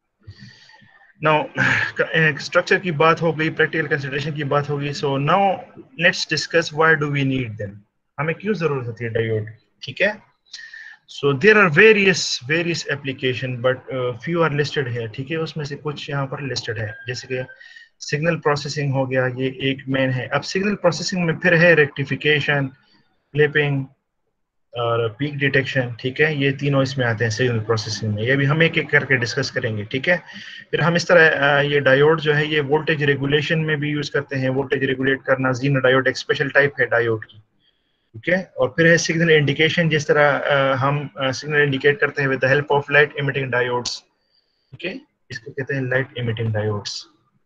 नाउ स्ट्रक्चर की बात हो गई, प्रैक्टिकल कंसिडरेशन की बात होगी, so now let's discuss why do we need them, हमें क्यों जरूरत होती है डायोड। ठीक है, so there are various application but few are listed here। ठीक है, उसमें से कुछ यहाँ पर listed है, जैसे कि सिग्नल प्रोसेसिंग हो गया, ये एक मेन है। अब सिग्नल प्रोसेसिंग में फिर है रेक्टिफिकेशन, क्लिपिंग और पीक डिटेक्शन। ठीक है, ये तीनों इसमें आते हैं सिग्नल प्रोसेसिंग में, ये भी हम एक एक करके डिस्कस करेंगे। ठीक है, फिर हम इस तरह ये डायोड जो है ये वोल्टेज रेगुलेशन में भी यूज करते हैं, वोल्टेज रेगुलेट करना, जीनो डायोड एक स्पेशल टाइप है डायोड की। ठीक है, और फिर है सिग्नल इंडिकेशन, जिस तरह हम सिग्नल इंडिकेट करते हैं with the help of light emitting diodes. ठीक है, इसको कहते हैं लाइट इमिटिंग डायोड्स,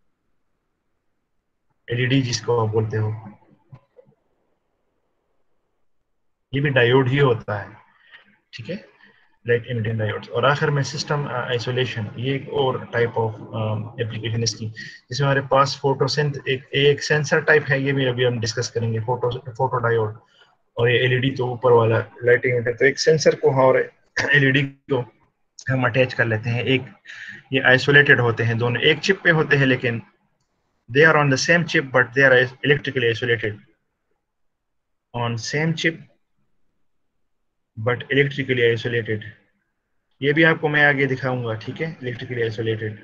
एलईडी जिसको आप बोलते हो, ये भी डायोड ही होता है। ठीक है, लाइट इमिटिंग डायोड्स। और आखिर में सिस्टम आइसोलेशन, ये एक और टाइप ऑफ एप्लीकेशन इसकी, जिसमें हमारे पास फोटोसिंथ एक सेंसर टाइप है, ये भी अभी हम डिस्कस करेंगे, फोटो डायोड। और ये एलईडी तो ऊपर वाला लाइटिंग मीटर, तो एक सेंसर को और एलईडी को हम अटैच कर लेते हैं। एक ये आइसोलेटेड होते हैं, दोनों एक चिप पे होते हैं, लेकिन they are on the same chip but they are electrically isolated, on same chip but electrically isolated. ये भी आपको मैं आगे दिखाऊंगा। ठीक है, इलेक्ट्रिकली आइसोलेटेड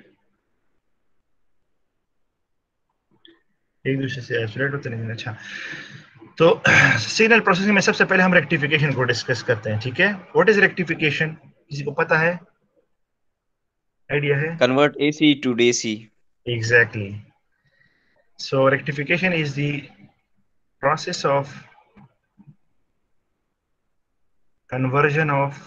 एक दूसरे से आइसोलेट होते नहीं। अच्छा, तो सिग्नल प्रोसेसिंग में सबसे पहले हम रेक्टिफिकेशन को डिस्कस करते हैं। ठीक है, व्हाट इज रेक्टिफिकेशन, किसी को पता है, आइडिया है? Convert AC to DC. Exactly. So rectification is the process of conversion of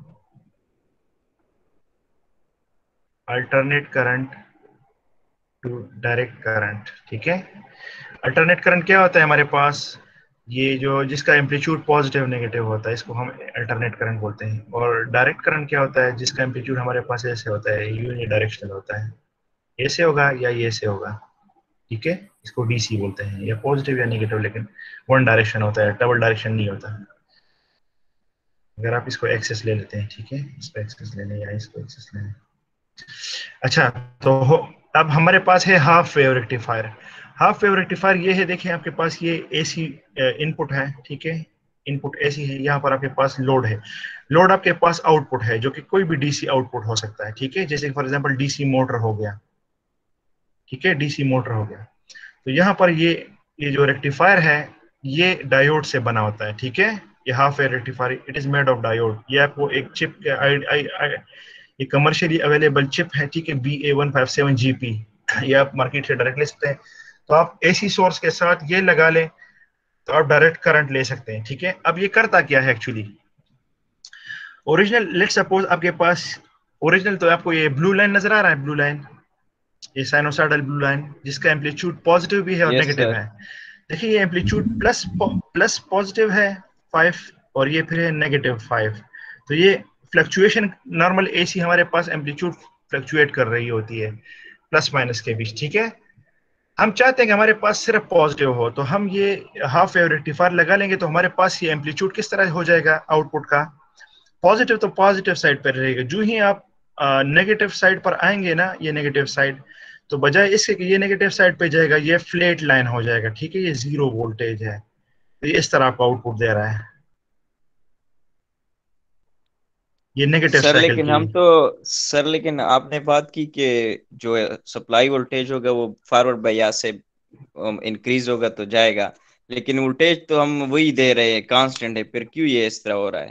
alternate current to direct current। ठीक है, अल्टरनेट करंट क्या होता है हमारे पास, ये जो जिसका एम्पलीट्यूड पॉजिटिव नेगेटिव होता है, इसको हम अल्टरनेट करंट बोलते हैं। और डायरेक्ट करंट क्या होता है, जिसका एम्पलीट्यूड हमारे पास ऐसे होता है, यूनि डायरेक्शनल होता है। ए से होगा या ये से होगा, ठीक है। इसको डीसी बोलते हैं, या पॉजिटिव या नेगेटिव, लेकिन वन डायरेक्शन होता है, डबल डायरेक्शन नहीं होता। अगर आप इसको एक्सेस ले लेते हैं, ठीक है, इसको एक्सेस ले लें या इसको एक्सेस ले लें। अच्छा, तो अब हमारे पास है half wave rectifier. Half wave rectifier ये है, देखिए आपके पास ये एसी इनपुट है, ठीक है, इनपुट एसी है, यहाँ पर आपके पास लोड है, लोड आपके पास आउटपुट है, जो कि कोई भी डीसी आउटपुट हो सकता है, ठीक है, जैसे फॉर एग्जांपल डीसी मोटर हो गया, ठीक है, डीसी मोटर हो गया। तो यहाँ पर ये जो रेक्टिफायर है ये डायोड से बना होता है, ठीक है, ये half wave rectifier, it is made of diode. ये आपको एक चिप ये कमर्शियली अवेलेबल चिप है, ठीक है, BA157GP, ये आप मार्केट से डायरेक्ट ले सकते हैं। तो आप एसी सोर्स के साथ ये लगा लें तो आप डायरेक्ट करंट ले सकते हैं, ठीक है। अब ये करता क्या है एक्चुअली, ओरिजिनल, लेट्स सपोज आपके पास ओरिजिनल, तो आपको ये ब्लू लाइन नजर आ रहा है, ब्लू लाइन, ये साइनोसाइडल ब्लू लाइन, जिसका एम्पलीट्यूड पॉजिटिव भी है और Yes, नेगेटिव sir. है। देखिए ये एम्पलीट्यूड प्लस पॉजिटिव है 5 और ये फिर है -5। तो ये फ्लक्चुएशन, नॉर्मल एसी हमारे पास एम्पलीट्यूड फ्लक्चुएट कर रही होती है प्लस माइनस के बीच, ठीक है। हम चाहते हैं कि हमारे पास सिर्फ पॉजिटिव हो, तो हम ये हाफ वेव रेक्टिफायर लगा लेंगे, तो हमारे पास ये एम्पलीट्यूड किस तरह हो जाएगा आउटपुट का, पॉजिटिव तो पॉजिटिव साइड पर रहेगा। जो ही आप नेगेटिव साइड पर आएंगे ना, ये नेगेटिव साइड, तो बजाय इसके कि ये नेगेटिव साइड पे जाएगा, ये फ्लैट लाइन हो जाएगा, ठीक है, ये 0 वोल्टेज है। तो ये इस तरह आपको आउटपुट दे रहा है, ये नेगेटिव सर साइकिल लेकिन की। सर लेकिन आपने बात की कि जो सप्लाई वोल्टेज होगा वो फॉरवर्ड बायस से इंक्रीज होगा तो जाएगा, लेकिन वोल्टेज तो हम वही दे रहे हैं, कांस्टेंट है, फिर क्यों ये इस तरह हो रहा है?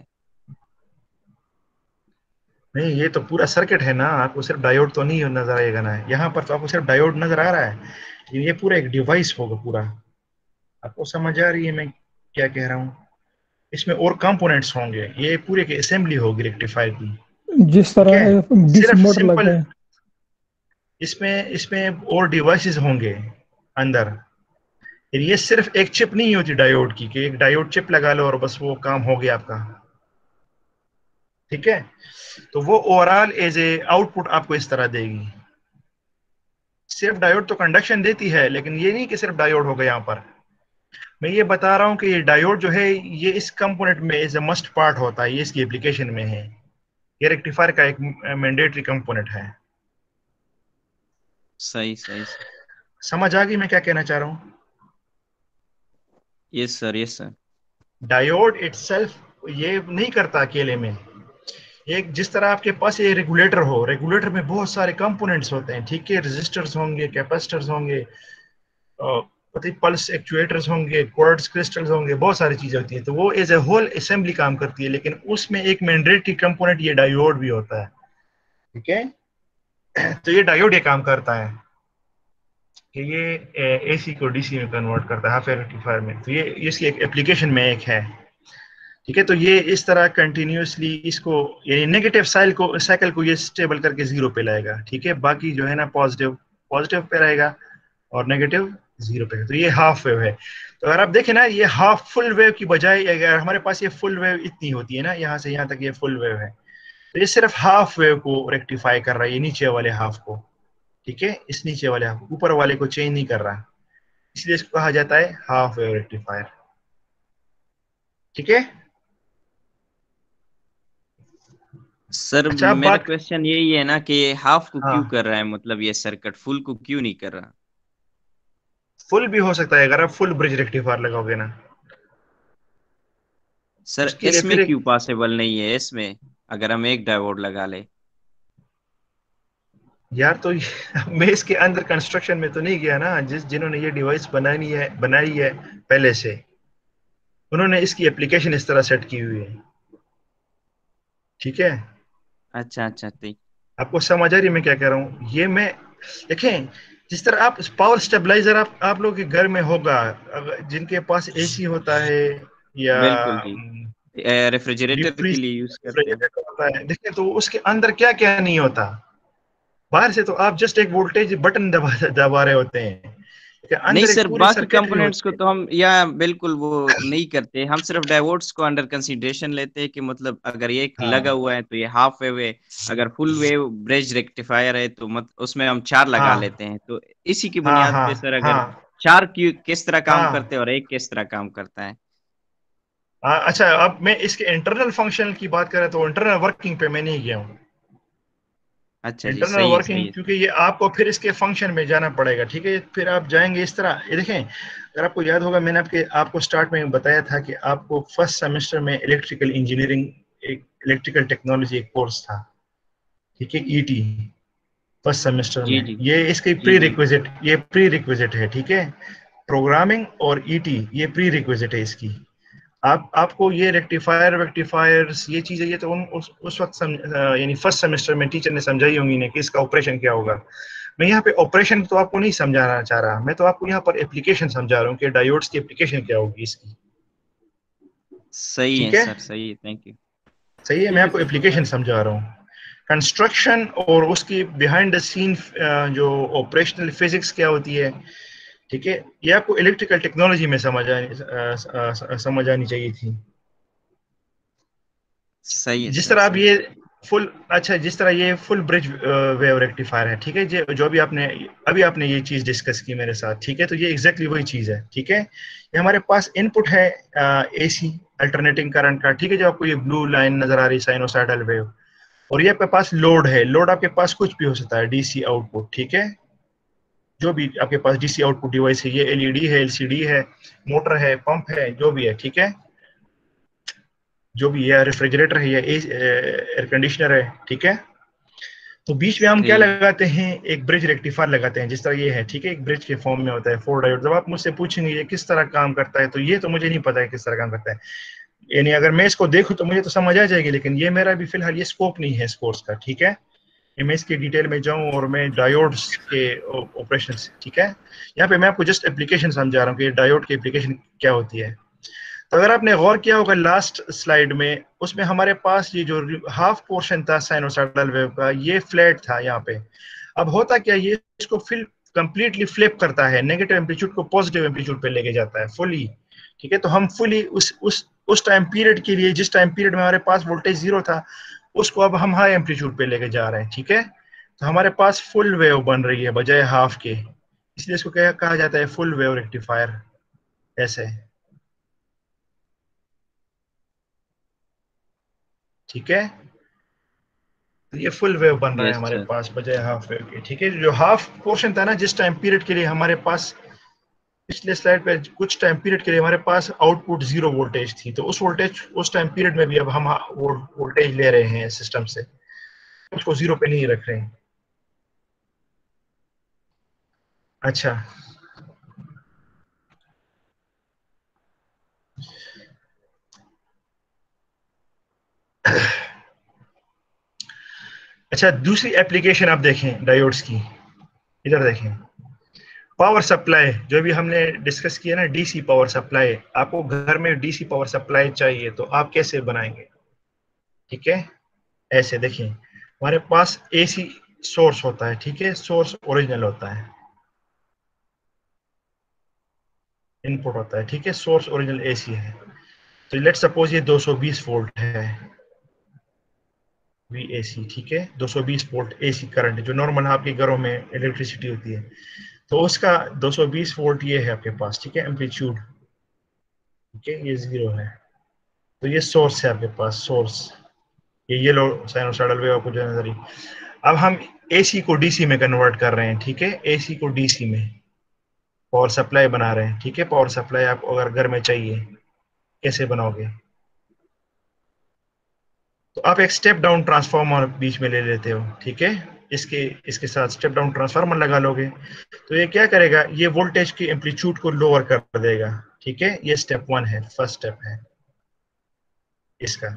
नहीं, ये तो पूरा सर्किट है ना, आपको सिर्फ डायोड तो नहीं नजर आएगा ना, यहाँ पर तो आपको सिर्फ डायोड नजर आ रहा है, लेकिन ये पूरा एक डिवाइस होगा पूरा। आपको समझ आ रही है मैं क्या कह रहा हूँ, इसमें और कंपोनेंट्स होंगे, ये पूरे की असेंबली होगी रेक्टिफायर की, जिस ठीक है। तरह डीसी सिर्फ मोटर लगा सिंपल है। इसमें इसमें और डिवाइसेस होंगे अंदर। ये सिर्फ एक चिप नहीं होती डायोड की, कि एक डायोड चिप लगा लो और बस वो काम हो गया आपका, ठीक है। तो वो ओवरऑल एज ए आउटपुट आपको इस तरह देगी। सिर्फ डायोड तो कंडक्शन देती है, लेकिन ये नहीं कि सिर्फ डायोड होगा। यहाँ पर मैं ये बता रहा हूँ कि ये डायोड जो है ये इस कंपोनेंट में एज ए मस्ट पार्ट होता है, ये इसकी एप्लीकेशन में है, ये रेक्टिफायर का एक मैंडेटरी कंपोनेंट है। सही सही सर। समझ आ गई मैं क्या कहना चाह रहा हूँ? Yes sir, yes sir. Diode itself ये नहीं करता अकेले में, एक जिस तरह आपके पास ये रेगुलेटर हो, रेगुलेटर में बहुत सारे कंपोनेंट्स होते हैं, ठीक है, रेजिस्टर्स होंगे, कैपेसिटर्स होंगे, पल्स एक्चुएटर्स होंगे, क्वार्ट्ज क्रिस्टल्स होंगे, बहुत सारी चीजें होती है। तो वो एज ए होल असेंबली काम करती है, लेकिन उसमें एक मैंडेटरी कंपोनेंट ये डायोड भी होता है, ठीक है। तो ये डायोड ये काम करता है कि ये एसी को डीसी में कन्वर्ट करता है हाफ वेव रेक्टिफायर में। तो ये इसकी एक एप्लीकेशन में एक है, ठीक है। तो ये इस तरह कंटिन्यूसली इसको, यानी नेगेटिव साइकिल को ये स्टेबल करके 0 पे लाएगा, ठीक है। बाकी जो है ना पॉजिटिव पे रहेगा और नेगेटिव 0 पे। तो ये हाफ वेव है। तो अगर आप देखें ना, ये हाफ फुल वेव की बजाय अगर हमारे पास ये फुल वेव इतनी होती है ना, यहाँ से यहाँ तक ये फुल वेव है, तो ये सिर्फ हाफ वेव को रेक्टिफाई कर रहा है, ये नीचे वाले हाफ को, ठीक है, इस नीचे वाले हाफ, ऊपर वाले को चेंज नहीं कर रहा, इसलिए इसको कहा जाता है हाफ वेव रेक्टिफायर, ठीक है। सर अच्छा, अब मेरा बात, क्वेश्चन यही है ना कि हाफ को क्यों हाँ, कर रहा है, मतलब ये सर्किट फुल को क्यों नहीं कर रहा? फुल भी हो सकता है अगर आप फुल ब्रिज रेक्टिफायर लगाओगे ना, सर उसके लिए इसमें फिर क्यों पॉसिबल नहीं है, इसमें अगर हम एक डायोड लगा ले? यार तो मैं इसके अंदर कंस्ट्रक्शन में तो नहीं गया ना, जिन्होंने ये डिवाइस बनाई है पहले से, उन्होंने इसकी एप्लीकेशन इस तरह सेट की हुई है, ठीक है। अच्छा अच्छा, ठीक। आपको समझ आ रही है मैं क्या कह रहा हूँ? ये मैं, देखें, जिस तरह आप पावर स्टेबलाइजर आप लोगों के घर में होगा, जिनके पास एसी होता है या बिल्कुल जी, रेफ्रिजरेटर के लिए यूज करते हैं। रेफ्रिजरेटर होता है, देखें तो उसके अंदर क्या क्या नहीं होता। बाहर से तो आप जस्ट एक वोल्टेज बटन दबा रहे होते हैं, अंदर नहीं एक सर, पूरी बाकी सर्किटरी कंपोनेंट्स होती को है। तो हम यहाँ बिल्कुल वो नहीं करते, हम सिर्फ डायोड्स को अंडर कंसीडरेशन लेते हैं कि मतलब अगर ये एक लगा हाँ हुआ है तो ये हाफ वेव है, अगर फुल वेव ब्रिज रेक्टिफायर है तो उसमें हम 4 लगा हाँ लेते हैं। तो इसी की हाँ बुनियाद हाँ पे सर, अगर हाँ 4 किस तरह काम हाँ। करते हैं और एक किस तरह काम करता है। अच्छा, अब मैं इसके इंटरनल फंक्शन की बात करें तो इंटरनल वर्किंग पे मैं नहीं गया हूँ। अच्छा जी, इंटरनल सही है सही वर्किंग है। क्योंकि ये आपको फिर इसके फंक्शन में जाना पड़ेगा, ठीक है। फिर आप जाएंगे इस तरह, ये देखें, अगर आपको याद होगा मैंने आपको स्टार्ट में बताया था कि आपको फर्स्ट सेमेस्टर में इलेक्ट्रिकल इंजीनियरिंग, एक इलेक्ट्रिकल टेक्नोलॉजी एक कोर्स था, ठीक है, ईटी, फर्स्ट सेमेस्टर जी में। जी जी जी। ये प्री रिक्विजिट है, ठीक है। प्रोग्रामिंग और ईटी ये प्री रिक्विजिट है इसकी। आपको ये रेक्टिफायर्स ये चीजें, ये तो उस वक्त यानी फर्स्ट सेमेस्टर में टीचर ने समझाई होंगी ना कि इसका ऑपरेशन क्या होगा। मैं यहाँ पे ऑपरेशन तो आपको नहीं समझाना चाह रहा, मैं तो आपको यहाँ पर एप्लीकेशन समझा रहा हूँ कि डायोड्स की एप्लीकेशन क्या होगी इसकी। सही है ठीक है, सर, सही है, थैंक यू। सही है, मैं आपको एप्लीकेशन समझा रहा हूँ। कंस्ट्रक्शन और उसकी बिहाइंड द सीन जो ऑपरेशनल फिजिक्स क्या होती है, ठीक है, ये आपको इलेक्ट्रिकल टेक्नोलॉजी में समझ आनी चाहिए थी। सही है जिस सर, तरह आप सही। ये फुल, अच्छा, जिस तरह ये फुल ब्रिज वेव रेक्टिफायर है, ठीक है, जो भी आपने ये चीज डिस्कस की मेरे साथ, ठीक है, तो ये एग्जैक्टली वही चीज है, ठीक है। ये हमारे पास इनपुट है एसी अल्टरनेटिंग करंट का, ठीक है, जो आपको ये ब्लू लाइन नजर आ रही है साइनोसाइडल वेव। और ये आपके पास लोड है, लोड आपके पास कुछ भी हो सकता है, डीसी आउटपुट, ठीक है, जो भी आपके पास डीसी आउटपुट डिवाइस है, ये एलईडी है, एलसीडी है, मोटर है, पंप है, जो भी है, ठीक है, जो भी है, रेफ्रिजरेटर है या एयर कंडीशनर है, ठीक है। तो बीच में हम क्या सही है। लगाते हैं, एक ब्रिज रेक्टिफायर लगाते हैं, जिस तरह ये है, ठीक है, एक ब्रिज के फॉर्म में होता है 4 डायोड। जब आप मुझसे पूछेंगे ये किस तरह काम करता है, तो ये तो मुझे नहीं पता है किस तरह काम करता है, यानी अगर मैं इसको देखूं तो मुझे तो समझ आ जाएगी, लेकिन ये मेरा भी फिलहाल ये स्कोप नहीं है इस कोर्स का, ठीक है। मैं इसके डिटेल में जाऊं और मैं डायोड्स के ऑपरेशन, ठीक है, यहाँ पे मैं आपको जस्ट एप्लीकेशन समझा रहा हूँ कि डायोड की एप्लीकेशन क्या होती है। तो अगर आपने गौर किया होगा लास्ट स्लाइड में, उसमें हमारे पास ये जो हाफ पोर्शन था साइनोसाइडल वेव का, ये फ्लैट था यहाँ पे। अब होता क्या, ये इसको फिल कंप्लीटली फ्लिप करता है, नेगेटिव एम्पलीट्यूड को पॉजिटिव एम्पलीट्यूड पे लेके जाता है फुली, ठीक है। तो हम फुली उस टाइम पीरियड के लिए, जिस टाइम पीरियड में हमारे पास वोल्टेज 0 था, उसको अब हम हाई एम्पलीट्यूड पे लेके जा रहे हैं, ठीक है। तो हमारे पास फुल वेव बन रही है बजाय हाफ के, इसलिए इसको क्या कहा जाता है, फुल वेव रेक्टिफायर, ऐसे, ठीक है। तो ये फुल वेव बन रहा है यस हमारे सर। पास बजाय हाफ वेव के, ठीक है। जो हाफ पोर्शन था ना, जिस टाइम पीरियड के लिए हमारे पास, पिछले स्लाइड पे कुछ टाइम पीरियड के लिए हमारे पास आउटपुट 0 वोल्टेज थी, तो उस टाइम पीरियड में भी अब हम वोल्टेज ले रहे हैं सिस्टम से, उसको 0 पे नहीं रख रहे हैं। अच्छा, अच्छा, दूसरी एप्लीकेशन आप देखें डायोड्स की, इधर देखें, पावर सप्लाई, जो भी हमने डिस्कस किया ना, डीसी पावर सप्लाई। आपको घर में डीसी पावर सप्लाई चाहिए तो आप कैसे बनाएंगे, ठीक है। ऐसे देखिए, हमारे पास एसी सोर्स होता है, ठीक है, सोर्स ओरिजिनल होता है, इनपुट होता है, ठीक है, सोर्स ओरिजिनल एसी है। तो लेट्स सपोज ये 220 वोल्ट है, वीएसी, ठीक है, 220 वोल्ट एसी करंट जो नॉर्मल आपके घरों में इलेक्ट्रिसिटी होती है, तो उसका 220 वोल्ट ये है आपके पास, ठीक है, एम्पलीट्यूड, ठीक है, ये 0 है। तो ये सोर्स है आपके पास, सोर्स, ये येलो साइनोसाइडल वेव आपको जो नजर आई। अब हम एसी को डीसी में कन्वर्ट कर रहे हैं, ठीक है, एसी को डीसी में पावर सप्लाई बना रहे हैं, ठीक है। पावर सप्लाई आपको अगर घर में चाहिए, कैसे बनाओगे, तो आप एक स्टेप डाउन ट्रांसफार्मर बीच में ले लेते हो, ठीक है, इसके इसके साथ स्टेप डाउन ट्रांसफार्मर लगा लोगे, तो ये क्या करेगा, ये वोल्टेज की एम्पलीट्यूड को लोअर कर देगा, ठीक है। ये स्टेप 1 है, फर्स्ट स्टेप है इसका।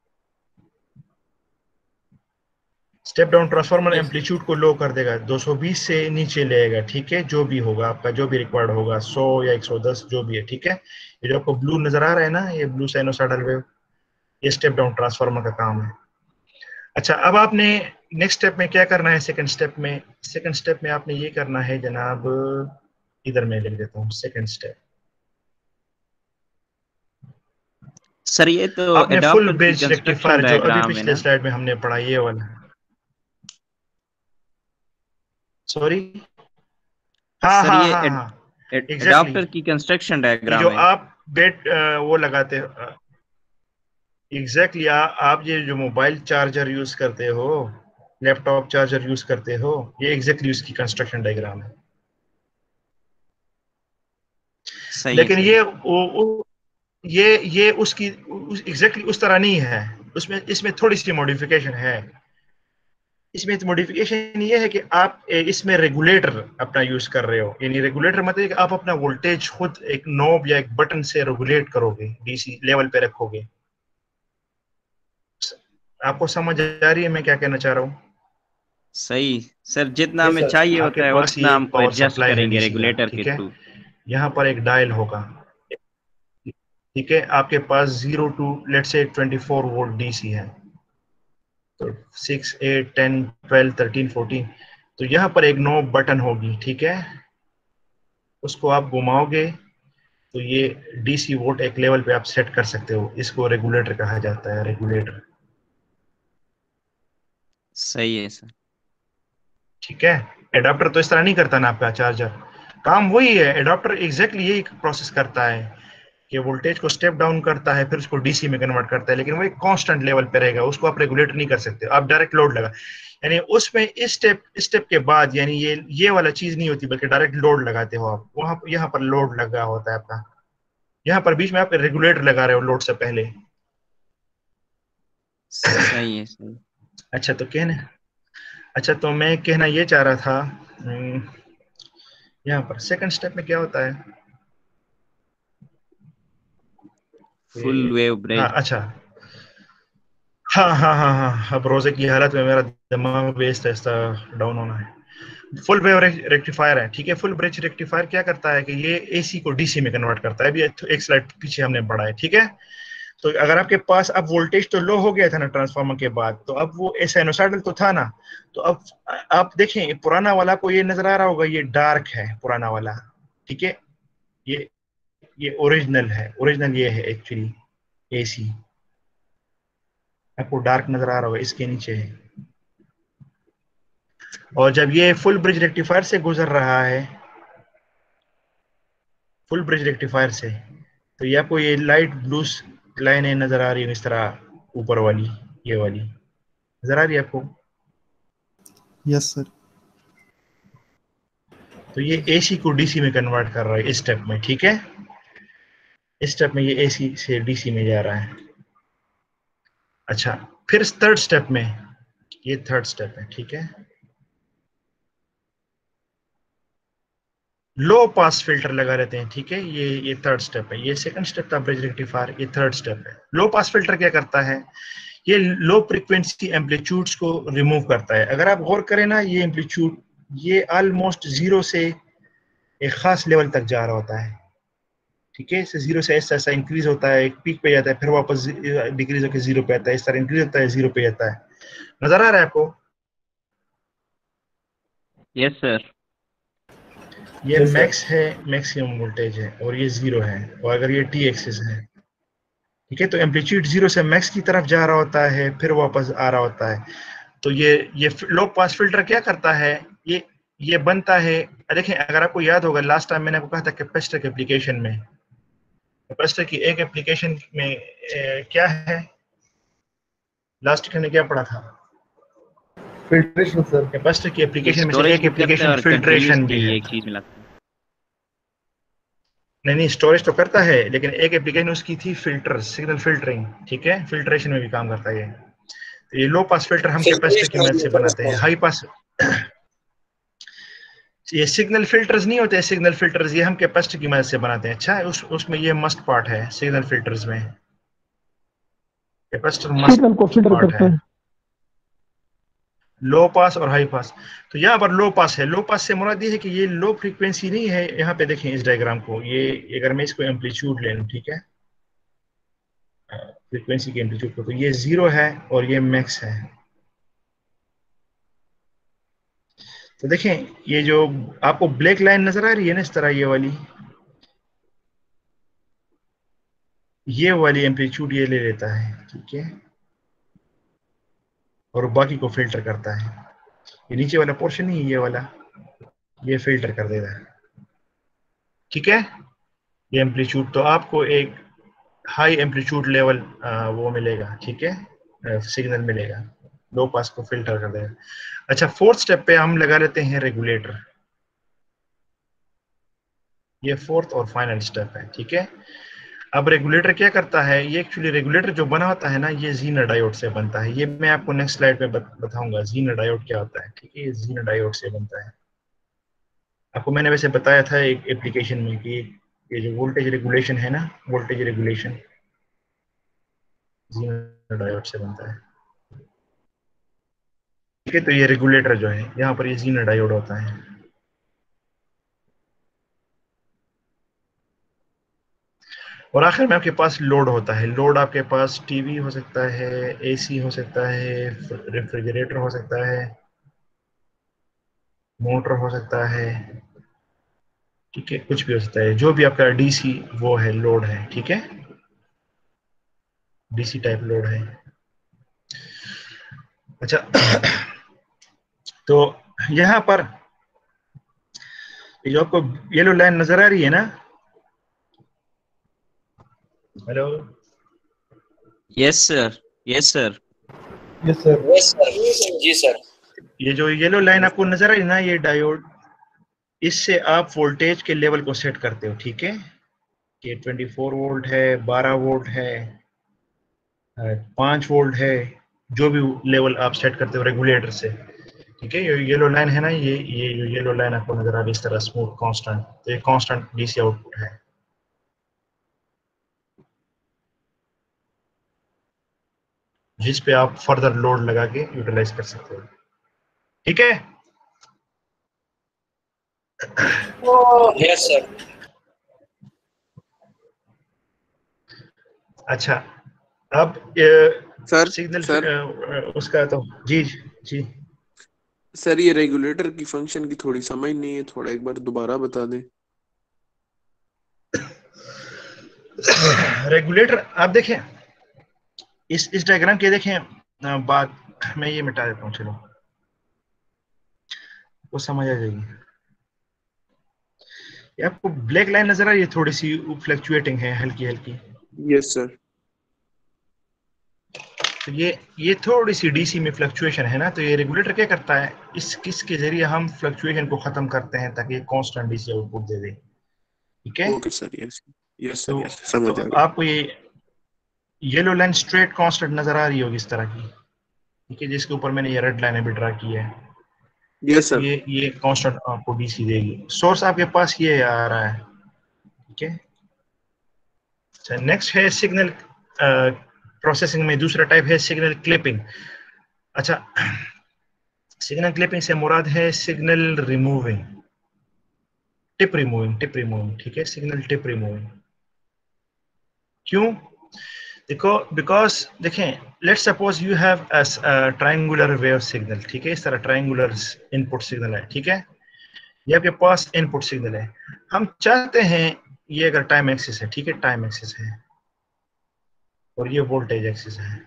Step down transformer yes. Amplitude को लो कर देगा, 220 से नीचे लेगा, ठीक है, जो भी होगा आपका, जो भी रिक्वायर्ड होगा, 100 या 110 जो भी है, ठीक है। ये जो आपको ब्लू नजर आ रहा है ना, ये ब्लू साइनोसाइडल वेव, ये स्टेप डाउन ट्रांसफार्मर का काम है। अच्छा, अब आपने नेक्स्ट स्टेप में क्या करना है, सेकंड स्टेप में आपने ये करना है जनाब, इधर मैं लिख देता हूँ सेकंड स्टेप। सर ये तो आपने फुल एडाप्टर की ब्रिज कंस्ट्रक्शन रेक्टिफायर जो अभी डायग्राम है पिछले ना? स्लाइड में हमने पढ़ा ये वाला, सॉरी, हाँ सर हाँ ये हाँ हाँ एग्जैक्टली एडाप्टर की कंस्ट्रक्शन ये जो डायग्राम है। आप बेट वो लगाते हो एग्जैक्टली आप ये जो मोबाइल चार्जर यूज करते हो, लैपटॉप चार्जर यूज करते हो, ये एग्जैक्टली उसकी कंस्ट्रक्शन डायग्राम है। सही है लेकिन सही। ये उसकी एग्जैक्टली उस तरह नहीं है, उसमें इसमें थोड़ी सी मॉडिफिकेशन है। इसमें मॉडिफिकेशन ये है कि आप इसमें रेगुलेटर अपना यूज कर रहे हो, यानी रेगुलेटर मतलब कि आप अपना वोल्टेज खुद एक नॉब या एक बटन से रेगुलेट करोगे, डीसी लेवल पे रखोगे। आपको समझ आ रही है मैं क्या कहना चाह रहा हूँ? सही सर, जितना यस हमें सर। चाहिए आपके होता है पास उतना ये हम पावर एडजस्ट सप्लाई है करेंगे डीसी का, रेगुलेटर के ठीक है। थ्रू। यहाँ पर एक डायल होगा, ठीक है। आपके पास 0 to let's say 24 volt DC है, तो 6 8 10 12 13 14, तो यहाँ पर एक नॉब बटन होगी, ठीक है। उसको आप घुमाओगे तो ये डीसी वोल्ट एक लेवल पे आप सेट कर सकते हो, इसको रेगुलेटर कहा जाता है, रेगुलेटर, सही है सर। ठीक है। एडाप्टर तो इस तरह नहीं करता ना, आपका चार्जर काम वही है। एडाप्टर एग्जैक्टली यही प्रोसेस करता है कि वोल्टेज को स्टेप डाउन करता है, फिर उसको डीसी में कन्वर्ट करता है, लेकिन वो एक कांस्टेंट लेवल पे रहेगा, उसको आप रेगुलेट नहीं कर सकते। आप डायरेक्ट लोड लगा, यानी उसमें इस स्टेप के बाद, यानी ये वाला चीज नहीं होती, बल्कि डायरेक्ट लोड लगाते हो आप, वहां यहाँ पर लोड लगा होता है आपका, यहाँ पर बीच में आप रेगुलेटर लगा रहे हो लोड से पहले। सही है सही। अच्छा तो कहना अच्छा तो मैं कहना ये चाह रहा था, यहाँ पर सेकंड स्टेप में क्या होता है फुल कि, वेव हाँ ब्रिज। अच्छा, हाँ हाँ हाँ हाँ, अब रोजे की हालत में मेरा दिमाग बेस्ड ऐसा डाउन होना है। फुल वेव रेक्टिफायर है, ठीक है। फुल ब्रिज रेक्टिफायर क्या करता है कि ये एसी को डीसी में कन्वर्ट करता है। अभी एक स्लाइड पीछे हमने पढ़ा है, ठीक है। तो अगर आपके पास अब वोल्टेज तो लो हो गया था ना ट्रांसफार्मर के बाद, तो अब वो साइनोसॉइडल तो था ना, तो अब आप देखें पुराना वाला को ये नजर आ रहा होगा, ये डार्क है पुराना वाला, ठीक है। ये ये ओरिजिनल है, ओरिजिनल ये है एक्चुअली एसी, आपको डार्क नजर आ रहा होगा, इसके नीचे है। और जब ये फुल ब्रिज रेक्टिफायर से गुजर रहा है, फुल ब्रिज रेक्टिफायर से, तो ये आपको ये लाइट ब्लू लाइनें नजर आ रही है इस तरह, ऊपर वाली, ये वाली नजर आ रही है आपको? Yes sir. तो ये एसी को डीसी में कन्वर्ट कर रहा है इस स्टेप में, ठीक है। इस स्टेप में ये एसी से डीसी में जा रहा है। अच्छा, फिर थर्ड स्टेप में, ये थर्ड स्टेप है, ठीक है। लो पास फिल्टर लगा रहते हैं, ठीक है। ये थर्ड स्टेप है, ये सेकंड स्टेप था ब्रिज रेक्टिफायर, ये थर्ड स्टेप है। लो पास फिल्टर क्या करता है, ये लो फ्रीक्वेंसी एम्पलीट्यूड्स को रिमूव करता है। अगर आप गौर करें ना, ये एम्पलीट्यूड ये ऑलमोस्ट जीरो से एक खास लेवल तक जा रहा होता है, ठीक है। इससे जीरो से ऐसा ऐसा इंक्रीज होता है, एक पीक पे जाता है, फिर वापस डिक्रीज होकर जीरो पे आता है, इस तरह इंक्रीज होता है, जीरो पे जाता है। नजर आ रहा है आपको? Yes sir. ये यस सर। मैक्स है, मैक्सिमम वोल्टेज है, और ये जीरो है, और अगर ये टी एक्सिस है, ठीक है। तो एम्पलीट्यूड जीरो से मैक्स की तरफ जा रहा होता है, फिर वापस आ रहा होता है। तो ये लो पास फिल्टर क्या करता है, ये बनता है। देखें, अगर आपको याद होगा लास्ट टाइम मैंने आपको कहा था कैपेसिटर के एप्लीकेशन में, कैपेसिटर की एक एप्लीकेशन में क्या है, लास्ट हमने क्या पढ़ा था? Filtration sir. कैपेसिटर की ये एप्लीकेशन में से स्टोरेज एक भी करता है एप्लीकेशन और फिल्ट्रेशन भी कंटिन्यूसली है। एक चीज मिलाता है। नहीं नहीं, स्टोरेज तो करता है, लेकिन एक एप्लीकेशन उसकी थी फिल्टर, सिग्नल फिल्टरिंग, ठीक है। फिल्ट्रेशन में भी काम करता है ये। तो ये लो पास फिल्टर हम कैपेसिटर की मदद से बनाते हैं। हाई पास, ये सिग्नल फिल्टर्स नहीं होते, सिग्नल फिल्टर्स ये हम कैपेसिटर की मदद से बनाते हैं। अच्छा, उसमें ये मस्ट पार्ट है सिग्नल फिल्टर्स में, कैपेसिटर मस्ट सिग्नल को फिल्टर पार्ट है। करता है। लो पास और हाई पास, तो यहाँ पर लो पास है। लो पास से मुराद ये है कि ये लो फ्रीक्वेंसी नहीं है। यहाँ पे देखें इस डायग्राम को, ये अगर मैं इसको एम्पलीट्यूड ले लूँ, ठीक है, फ्रीक्वेंसी के एम्पलीट्यूड को, तो ये जीरो है और ये मैक्स है। तो देखें ये जो आपको ब्लैक लाइन नजर आ रही है ना इस तरह, ये वाली एम्पलीट्यूड ये ले लेता है, ठीक है, और बाकी को फिल्टर करता है। ये नीचे वाला पोर्शन नहीं, ये वाला ये फिल्टर कर देता है, ठीक है। ये एम्पलीट्यूड तो आपको एक हाई एम्पलीट्यूड लेवल वो मिलेगा, ठीक है, सिग्नल मिलेगा, लो पास को फिल्टर कर देगा। अच्छा, फोर्थ स्टेप पे हम लगा लेते हैं रेगुलेटर। ये फोर्थ और फाइनल स्टेप है, ठीक है। अब रेगुलेटर क्या करता है, ये एक्चुअली रेगुलेटर जो बना होता है ना, ये जीनर डायोड से बनता है। ये मैं आपको नेक्स्ट स्लाइड पे बताऊंगा जीनर डायोड क्या होता है, ठीक है। ये जीनर डायोड से बनता है। आपको मैंने वैसे बताया था एक एप्लीकेशन में कि ये जो वोल्टेज रेगुलेशन है ना, वोल्टेज रेगुलेशन जीनर डायोड से बनता है, ठीक है। तो ये रेगुलेटर जो है यहाँ पर ये जीनर डायोड होता है। और आखिर में आपके पास लोड होता है। लोड आपके पास टीवी हो सकता है, एसी हो सकता है, रेफ्रिजरेटर हो सकता है, मोटर हो सकता है, ठीक है, कुछ भी हो सकता है। जो भी आपका डीसी वो है, लोड है, ठीक है, डीसी टाइप लोड है। अच्छा तो यहाँ पर ये जो आपको येलो लाइन नजर आ रही है ना, hello, yes sir, yes sir, yes sir. Yes sir, जी सर। ये जो येलो लाइन आपको नजर आ रही है ना, ये डायोड, इससे आप वोल्टेज के लेवल को सेट करते हो, ठीक है। ये 24 वोल्ट है, 12 वोल्ट है, 5 वोल्ट है, जो भी लेवल आप सेट करते हो रेगुलेटर से, ठीक है। ये येलो लाइन है ना, ये जो येलो लाइन आपको नजर आ रही है इस तरह स्मूथ कांस्टेंट, तो ये कांस्टेंट डीसी आउटपुट है, जिस पे आप फर्दर लोड लगा के यूटिलाइज कर सकते हो, ठीक है। Yes sir. अच्छा, अब सर सिग्नल सर उसका तो जी जी सर ये रेगुलेटर की फंक्शन की थोड़ी समझ नहीं है, थोड़ा एक बार दोबारा बता दें। रेगुलेटर आप देखें, इस डायग्राम के देखें, बात मैं ये मिटा देता हूँ, चलो वो समझ आ जाएगी। ये आपको ब्लैक लाइन नजर आ रही है, थोड़ी सी फ्लक्चुएटिंग है, हल्की हल्की। Yes sir. तो ये थोड़ी सी डीसी में फ्लक्चुएशन है ना, तो ये रेगुलेटर क्या करता है, किसके जरिए हम फ्लक्चुएशन को खत्म करते हैं ताकि कांस्टेंट डीसी आउटपुट दे दे, ठीक है। Okay sir, yes yes sir, तो यस समझ आ गया। आपको ये येलो लाइन स्ट्रेट कांस्टेंट नजर आ रही होगी इस तरह की, ठीक है, जिसके ऊपर मैंने ये रेड लाइन अभी ड्रा की है। Yes sir. ये कांस्टेंट आपको डीसी देगी। सोर्स आपके पास ये आ रहा है, ठीक है। अच्छा, नेक्स्ट है सिग्नल प्रोसेसिंग में दूसरा टाइप है सिग्नल क्लिपिंग। अच्छा, सिग्नल क्लिपिंग से मुराद है सिग्नल रिमूविंग, टिप रिमूविंग, ठीक है, सिग्नल टिप रिमूविंग। क्यों? देखो, बिकॉज देखें, let's suppose you have triangular wave signal, ठीक है, इस तरह ट्रायंगुलर इनपुट सिग्नल है, ठीक है, ये आपके पास इनपुट सिग्नल है। हम चाहते हैं ये अगर टाइम एक्सिस है, ठीक है, टाइम एक्सिस है, और ये वोल्टेज एक्सिस है।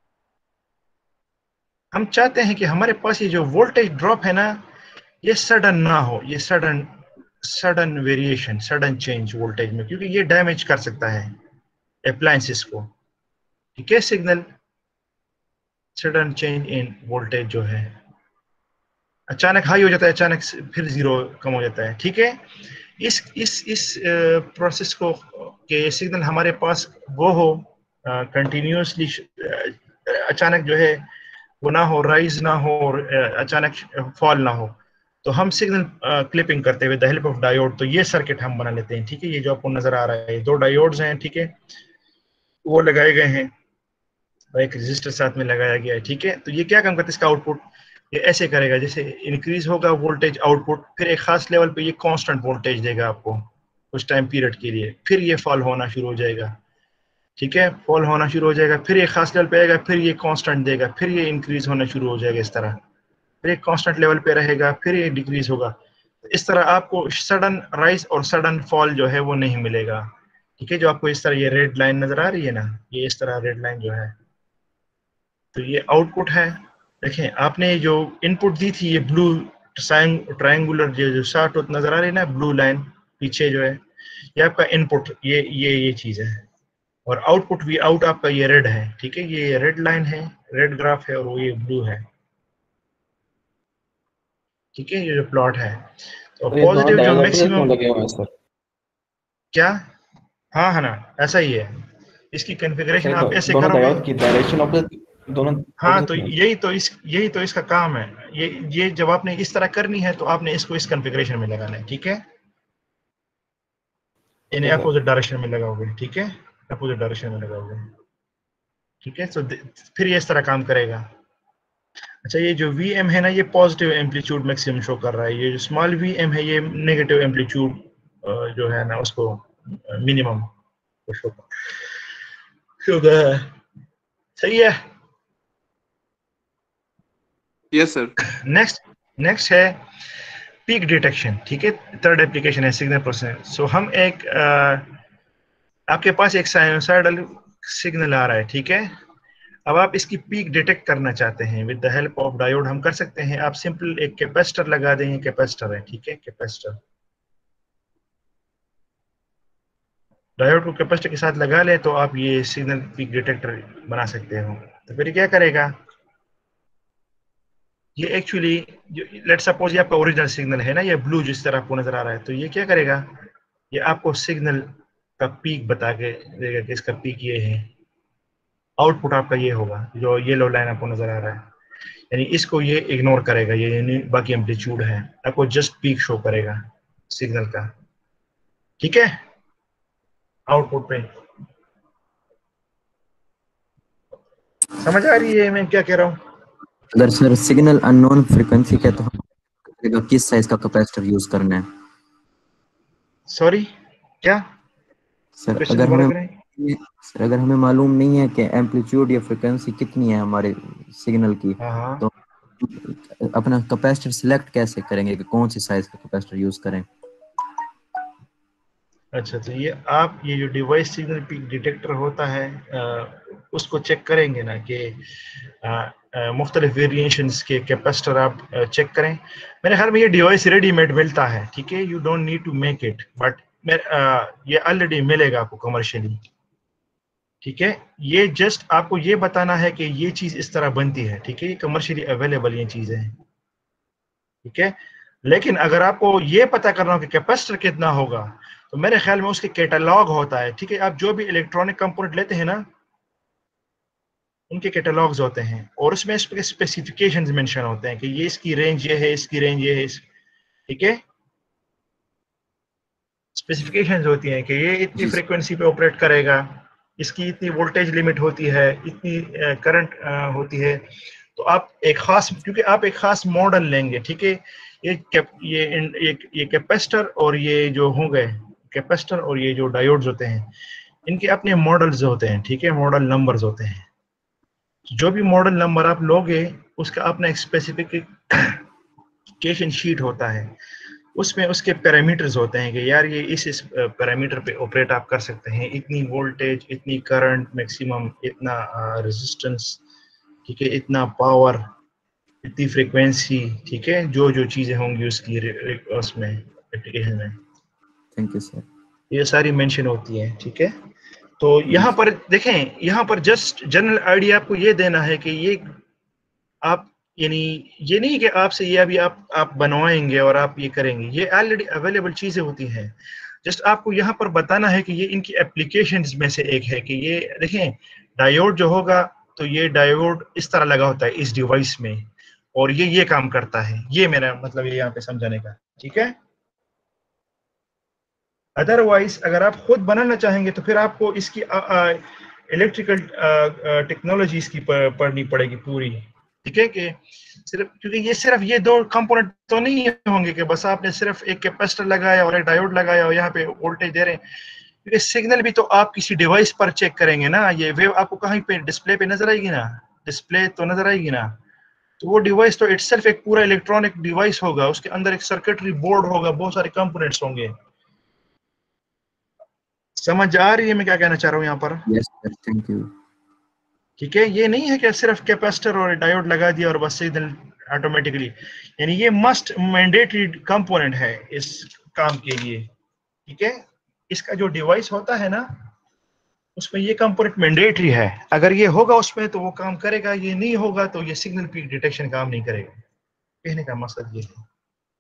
हम चाहते हैं कि हमारे पास ये जो वोल्टेज ड्रॉप है ना, ये सडन ना हो, ये sudden variation, sudden change voltage में, क्योंकि ये डैमेज कर सकता है अप्लायंसेस को, ठीक है। Signal sudden change in voltage जो है, अचानक हाई हो जाता है, अचानक फिर जीरो कम हो जाता है, ठीक है। इस प्रोसेस को के सिग्नल हमारे पास वो हो कंटिन्यूसली, अचानक जो है वो ना हो, राइज ना हो, और अचानक फॉल ना हो, तो हम सिग्नल क्लिपिंग करते हुए द हेल्प ऑफ डायोड, तो ये सर्किट हम बना लेते हैं, ठीक है। ये जो आपको नजर आ रहा है, दो डायोड्स हैं, ठीक है, वो लगाए गए हैं, एक रेजिस्टर साथ में लगाया गया है, ठीक है। तो ये क्या काम करता है, इसका आउटपुट ये ऐसे करेगा, जैसे इंक्रीज होगा वोल्टेज आउटपुट, फिर एक खास लेवल पे ये कांस्टेंट वोल्टेज देगा आपको कुछ टाइम पीरियड के लिए, फिर ये फॉल होना शुरू हो जाएगा, ठीक है, फॉल होना शुरू हो जाएगा, फिर ये खास लेवल पे आएगा, फिर ये कांस्टेंट देगा, फिर ये इंक्रीज होना शुरू हो जाएगा, इस तरह, फिर एक कांस्टेंट लेवल पे रहेगा, फिर ये डिक्रीज होगा। तो इस तरह आपको सडन राइज और सडन फॉल जो है वो नहीं मिलेगा। ठीक है, जो आपको इस तरह ये रेड लाइन नजर आ रही है ना, ये इस तरह रेड लाइन जो है, तो ये आउटपुट है। देखें, आपने जो इनपुट दी थी, ये ब्लू ट्रायंगुलर जो शार्ट नजर आ रही है ना, ब्लू लाइन पीछे जो है, ये आपका इनपुट, ये चीज है। और आउटपुट भी आउट आपका ये रेड है। ठीक है, ये रेड लाइन है, रेड ग्राफ है, और वो ये ब्लू है। ठीक है, ये जो प्लॉट है, तो तो ये दोनों पॉजिटिव जो डायगोनल मैक्सिमम, क्यों लगे हुए हैं सर? क्या, हाँ है ना, ऐसा ही है। इसकी कॉन्फ़िगरेशन आप ऐसे दोनों करोगे। डायोड की डायरेक्शन ऑपोजिट, दोनों हाँ, opposite तो हैं। यही तो इसका काम है। ये जब आपने इस तरह करनी है तो आपने इसको इस कॉन्फ़िगरेशन में लगाना है। ठीक है, इन्हें ओके सर। अपोजिट डायरेक्शन में लगाओगे। ठीक है, अपोजिट डायरेक्शन में लगाओगे। ठीक है, तो फिर ये इस तरह काम करेगा। अच्छा, ये जो वी एम है ना, ये पॉजिटिव एम्पलीट्यूड मैक्सिमम शो कर रहा है। ये जो स्मॉल वी एम है, ये नेगेटिव एम्पलीट्यूड जो है ना, उसको मिनिमम शो कर रहा है। सही है। Yes sir. नेक्स्ट है पीक डिटेक्शन। ठीक है, थर्ड एप्लीकेशन है सिग्नल प्रोसेसिंग। सो हम एक आपके पास एक साइनोसाइडल सिग्नल आ रहा है। ठीक है, अब आप इसकी पीक डिटेक्ट करना चाहते हैं with the help of diode. हम कर सकते हैं, आप सिंपल एक कैपेसिटर लगा देंगे। कैपेसिटर है, ठीक है, कैपेसिटर, डायोड को कैपेसिटर के साथ लगा ले तो आप ये सिग्नल पीक डिटेक्टर बना सकते हो। तो फिर क्या करेगा, ये एक्चुअली लेट्स सपोज ये आपका ओरिजिनल सिग्नल है ना, ये ब्लू जिस तरह आपको नजर आ रहा है, तो ये क्या करेगा, ये आपको सिग्नल का पीक बता के देगा कि इसका पीक ये है। आउटपुट आपका ये होगा, जो येलो लाइन आपको नजर आ रहा है, यानी इसको ये इग्नोर करेगा, ये यानी बाकी एम्पलीट्यूड है, आपको जस्ट पीक शो करेगा सिग्नल का। ठीक है, आउटपुट पे समझ आ रही है मैं क्या कह रहा हूँ? अगर सर सिग्नल अननोन फ्रीक्वेंसी का, तो हम किस साइज का कैपेसिटर यूज करना है? सॉरी, क्या सर क्वेश्चन अगर दोबारा हमें करें? सर अगर हमें मालूम नहीं है कि एम्पलीट्यूड या फ्रीक्वेंसी कितनी है हमारे सिग्नल की, हाँ, तो अपना कैपेसिटर सिलेक्ट कैसे करेंगे कि कौन सी साइज का कैपेसिटर यूज करें? अच्छा, तो ये आप ये जो डिवाइस सिग्नल पीक डिटेक्टर होता है, उसको चेक करेंगे ना कि मुख्तलिफ वेरिएशंस के कैपेसिटर आप चेक करें। मेरे ख्याल में ये डिवाइस रेडीमेड मिलता है। ठीक है, you don't need to make it, but ये ऑलरेडी मिलेगा आपको कमर्शियली। ठीक है, ये जस्ट आपको ये बताना है कि ये चीज इस तरह बनती है। ठीक है, ये कमर्शियली अवेलेबल ये चीजें हैं। ठीक है, लेकिन अगर आपको ये पता करना हो कि कैपेसिटर कितना होगा, तो मेरे ख्याल में उसके कैटलॉग होता है। ठीक है, आप जो भी इलेक्ट्रॉनिक कंपोनेंट लेते हैं ना, उनके कैटलॉग्स होते हैं, और उसमें स्पेसिफिकेशंस मेंशन होते हैं कि ये इसकी रेंज ये है, इसकी रेंज ये है। ठीक है, स्पेसिफिकेशंस होती हैं कि ये इतनी फ्रीक्वेंसी पे ऑपरेट करेगा, इसकी इतनी वोल्टेज लिमिट होती है, इतनी करंट होती है। तो आप एक खास, क्योंकि आप एक खास मॉडल लेंगे। ठीक है, ये कैपेसिटर और ये जो होंगे कैपेसिटर और ये जो डायोड्स होते हैं, इनके अपने मॉडल्स होते हैं। ठीक है, मॉडल नंबर्स होते हैं। जो भी मॉडल नंबर आप लोगे, उसका अपना एक स्पेसिफिकेशन शीट होता है, उसमें उसके पैरामीटर्स होते हैं कि यार ये इस पैरामीटर पे ऑपरेट आप कर सकते हैं, इतनी वोल्टेज, इतनी करंट मैक्सिमम, इतना रेजिस्टेंस, ठीक है, इतना पावर, इतनी फ्रीक्वेंसी। ठीक है, जो जो चीजें होंगी उसकी उसमें एप्लीकेशन में, थैंक यू सर। ये सारी मेंशन होती है। ठीक है, तो यहाँ पर देखें, यहाँ पर जस्ट जनरल आइडिया आपको ये देना है कि ये आप, यानी ये नहीं कि आपसे ये अभी आप बनवाएंगे और आप ये करेंगे, ये ऑलरेडी अवेलेबल चीजें होती हैं। जस्ट आपको यहाँ पर बताना है कि ये इनकी एप्लीकेशंस में से एक है कि ये देखें, डायोड जो होगा, तो ये डायोड इस तरह लगा होता है इस डिवाइस में, और ये काम करता है। ये मेरा मतलब ये यहाँ पे समझाने का। ठीक है, अदरवाइज अगर आप खुद बनाना चाहेंगे तो फिर आपको इसकी इलेक्ट्रिकल टेक्नोलॉजी इसकी पढ़नी पड़ेगी पूरी। ठीक है, कि सिर्फ, क्योंकि ये सिर्फ ये दो कंपोनेंट तो नहीं होंगे कि बस आपने सिर्फ एक कैपेसिटर लगाया और एक डायोड लगाया और यहाँ पे वोल्टेज दे रहे हैं, क्योंकि सिग्नल भी तो आप किसी डिवाइस पर चेक करेंगे ना। ये वेव आपको कहीं पे डिस्प्ले पे नजर आएगी ना, डिस्प्ले तो नजर आएगी ना, तो वो डिवाइस तो इटसेल्फ एक पूरा इलेक्ट्रॉनिक डिवाइस होगा, उसके अंदर एक सर्किटरी बोर्ड होगा, बहुत सारे कंपोनेंट्स होंगे। समझ आ रही है मैं क्या कहना चाह रहा हूँ यहाँ पर? Yes sir, thank you. ठीक है, ये नहीं है कि सिर्फ कैपेसिटर और डायोड लगा दिया और बस सिग्नल ऑटोमेटिकली, यानी ये मस्ट मैंडेटरी कंपोनेंट है इस काम के लिए। ठीक है, इसका जो डिवाइस होता है ना उसमें ये कंपोनेंट मैंडेटरी है, अगर ये होगा उसमें तो वो काम करेगा, ये नहीं होगा तो ये सिग्नल पीक डिटेक्शन काम नहीं करेगा। कहने का मकसद ये है।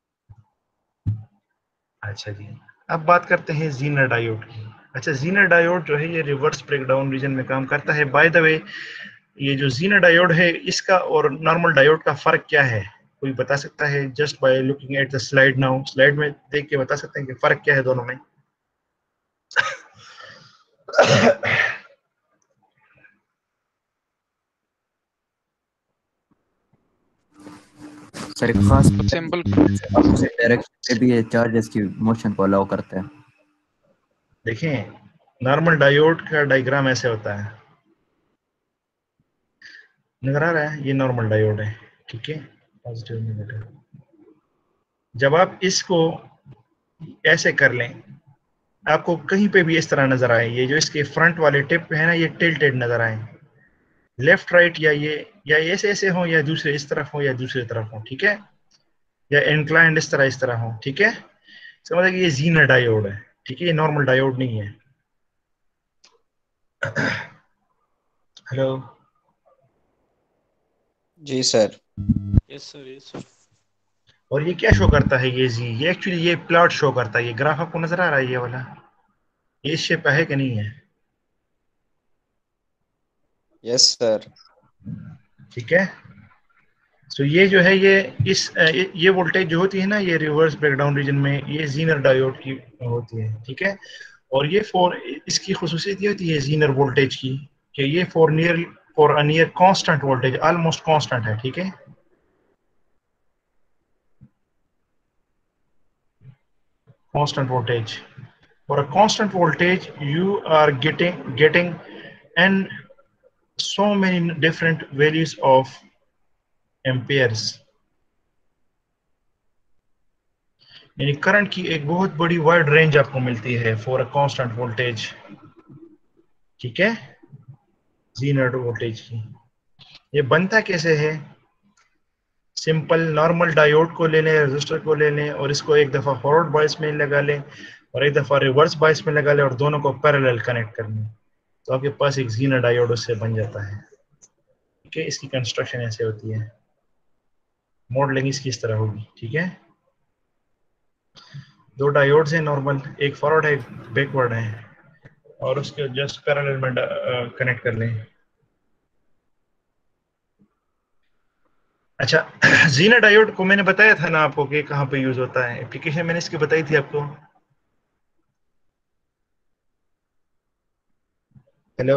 अच्छा जी, अब बात करते हैं जीनर डायोड की। अच्छा, जीनर डायोड जो है ये रिवर्स ब्रेकडाउन रीजन में काम करता है। बाय द वे, ये जो जीनर डायोड है इसका और नॉर्मल डायोड का फर्क क्या है, कोई बता सकता है? Just by looking at the slide now, slide में देख के बता सकते हैं कि फर्क क्या है दोनों में? सर एक खास सिंपल डायरेक्शन पे भी ये चार्जेस की मोशन को अलाउ करता है। देखें, नॉर्मल डायोड का डायग्राम ऐसे होता है, नजर आ रहा है? ये नॉर्मल डायोड है, ठीक है, पॉजिटिव नेगेटिव। जब आप इसको ऐसे कर लें, आपको कहीं पे भी इस तरह नजर आए, ये जो इसके फ्रंट वाले टिप है ना, ये टिल्टेड नजर आए, लेफ्ट राइट, या ये ऐसे ऐसे हो, या दूसरे इस तरफ हो, या दूसरी तरफ हो, ठीक है, या इंक्लाइंड इस तरह हो, ठीक है। समझ कि ये जीनर डायोड है, ठीक है, ये नॉर्मल डायोड नहीं है। हेलो जी sir. Yes sir, yes sir. और ये क्या शो करता है? ये एक्चुअली ये प्लॉट शो करता है। ये ग्राफ आपको नजर आ रहा है, ये वाला, ये शेप है कि नहीं है? Yes sir. ठीक है, सो ये जो है ये वोल्टेज जो होती है ना, ये रिवर्स ब्रेकडाउन रीजन में ये जीनर डायोड की होती है, ठीक है। और ये इसकी खुसूसियत ये होती है जीनर वोल्टेज की कि ये for a near constant voltage, almost constant है, ठीक है। Constant voltage, for a constant voltage you are getting and so many different values of amperes, यानी करंट की एक बहुत बड़ी वाइड रेंज आपको मिलती है फॉर अ कांस्टेंट वोल्टेज, ठीक है, जीनर वोल्टेज की। ये बनता कैसे है? सिंपल नॉर्मल डायोड को ले लें, रेजिस्टर को ले लें और इसको एक दफा फॉरवर्ड बायस में लगा लें और एक दफा रिवर्स बायस में लगा लें और दोनों को पैरेलल कनेक्ट कर लें, तो आपके पास एक जीनर डायोड उससे बन जाता है, ठीक है। इसकी कंस्ट्रक्शन ऐसे होती है, मॉडलिंग इसकी इस तरह होगी, ठीक है। दो डायोड्स हैं नॉर्मल, एक फॉरवर्ड है एक बैकवर्ड है, और उसके जस्ट पैरेलल में कनेक्ट कर लें। अच्छा, जीनर डायोड को मैंने बताया था ना आपको कि कहाँ पे यूज होता है, एप्लीकेशन मैंने इसकी बताई थी आपको। हेलो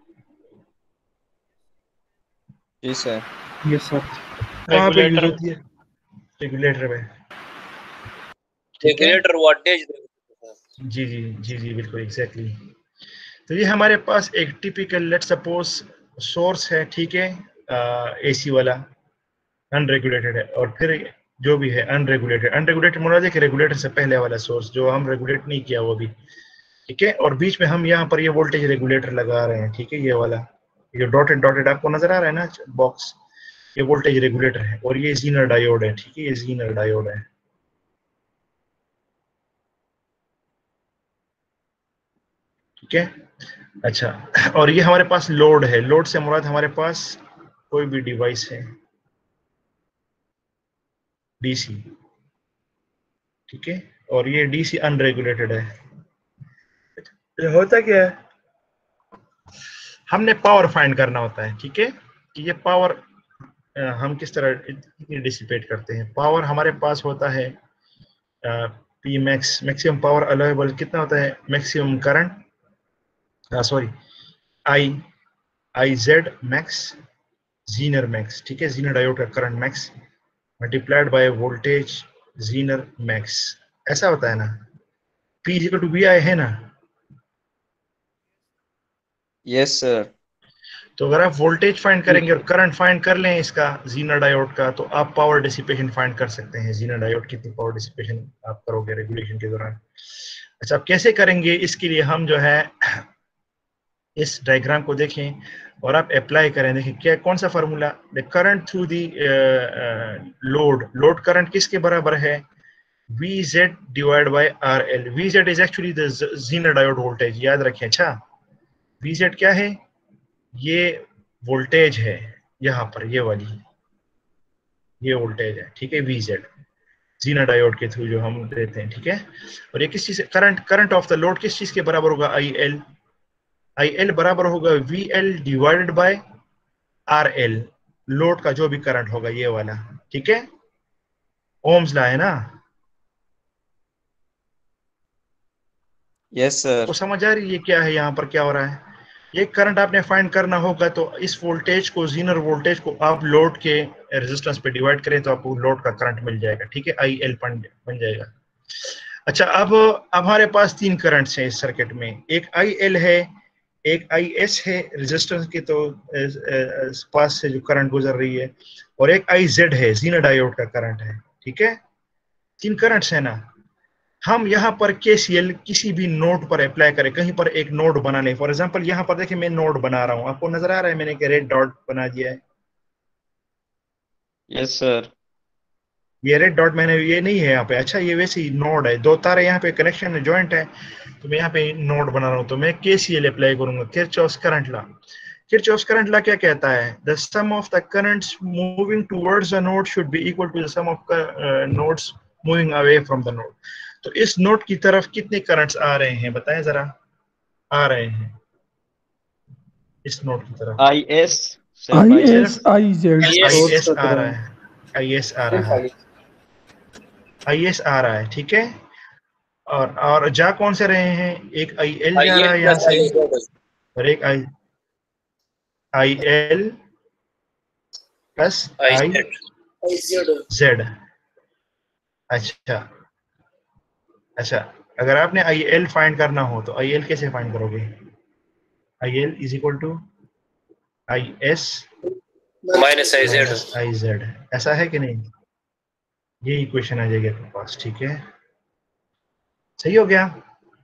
जी सर। Yes sir. कहाँ पे यूज होती है? रेगुलेटर में, ठीक है। रेगुलेटर वोल्टेज, जी जी जी जी बिल्कुल एग्जैक्टली। तो ये हमारे पास एक टिपिकल लेट सपोज सोर्स है, ठीक है, एसी वाला अनरेगुलेटेड है, और फिर जो भी है अनरेगुलेटेड मुराद है कि रेगुलेटर से पहले वाला सोर्स जो हम रेगुलेट नहीं किया वो भी, ठीक है। और बीच में हम यहाँ पर ये वोल्टेज रेगुलेटर लगा रहे हैं, ठीक है, ये वाला, ये डॉटेड डॉटेड आपको नजर आ रहा है ना बॉक्स, ये वोल्टेज रेगुलेटर है और ये जीनर डायोड है, ठीक है, ये जीनर डायोड है, ठीक है। अच्छा, और ये हमारे पास लोड है, लोड से मुराद हमारे पास कोई भी डिवाइस है डीसी, ठीक है, और ये डीसी अनरेगुलेटेड है। ये होता क्या है, हमने पावर फाइंड करना होता है, ठीक है, कि ये पावर हम किस तरह डिसिपेट करते हैं। पावर हमारे पास होता है P max, maximum power allowable कितना होता है, maximum current, sorry I Z max, Zener max, ठीक है, जीनर डायोड का current max multiplied by voltage Zener max, ऐसा होता है ना। P = VI है ना। Yes sir. तो अगर आप वोल्टेज फाइंड करेंगे और करंट फाइंड कर लें इसका जीनर डायोड का, तो आप पावर डिसिपेशन फाइंड कर सकते हैं। जीनर डायोड कितनी पावर डिसिपेशन आप करोगे रेगुलेशन के दौरान। अच्छा, आप कैसे करेंगे, इसके लिए हम जो है इस डायग्राम को देखें और आप अप्लाई करें। देखिए क्या, कौन सा formula, the current through the load current किसके बराबर है, VZ divide by RL। VZ is actually the Zener diode voltage, याद रखें। अच्छा, VZ क्या है, ये वोल्टेज है, यहाँ पर ये वाली ये वोल्टेज है, ठीक है, VZ जीनर डायोड के थ्रू जो हम देते हैं, ठीक है। और ये किस चीज से, करंट ऑफ द लोड किस चीज के बराबर होगा, IL बराबर होगा VL divided by RL, load का जो भी करंट होगा ये वाला, ठीक है। ओम्स लॉ है ना, यस सर। तो समझ आ रही है क्या है यहाँ पर क्या हो रहा है। ये करंट आपने फाइंड करना होगा, तो इस वोल्टेज को, जीनर वोल्टेज को आप लोड के रेजिस्टेंस पे डिवाइड करें तो आपको लोड का करंट मिल जाएगा, ठीक है, IL बन जाएगा। अच्छा, अब हमारे पास 3 करंट्स हैं इस सर्किट में, एक IL है, एक IS है रेजिस्टेंस के तो पास से जो करंट गुजर रही है, और एक IZ है जीनर डायोड का करंट है, ठीक है। 3 करंट्स है ना। हम यहाँ पर KCL किसी भी नोड पर अप्लाई करें, कहीं पर एक नोड बना लें। फॉर एग्जांपल यहाँ पर देखिए मैं नोड बना रहा हूँ, आपको नजर आ रहा है मैंने रेड डॉट बना दिया है। Yes sir. ये रेड डॉट मैंने, ये नहीं है यहाँ पे। अच्छा, ये वैसे ही नोड है, 2 तारे यहाँ पे कनेक्शन है, जॉइंट है, तो मैं यहाँ पे नोड बना रहा हूँ, तो मैं KCL अप्लाई करूंगा, Kirchhoff's current law. Kirchhoff's current law क्या कहता है, the sum of the currents moving towards the node should be equal to the sum of nodes moving away from the node. तो इस नोड की तरफ कितने currents आ रहे हैं बताएं जरा, आ रहे हैं इस नोड की तरफ, IS IS IZ IS आ रहा है, IS आ रहा है, IS आ रहा है, ठीक है। और जा कौन से रहे हैं, एक IL जा रहा है यहाँ से, और एक IL प्लस IZ। अच्छा, अगर आपने IL फाइंड करना हो तो IL कैसे फाइंड करोगे, IL is equal to IS minus IZ। ऐसा है कि नहीं, ये इक्वेशन आ जाएगी आपके पास, ठीक है। सही हो गया,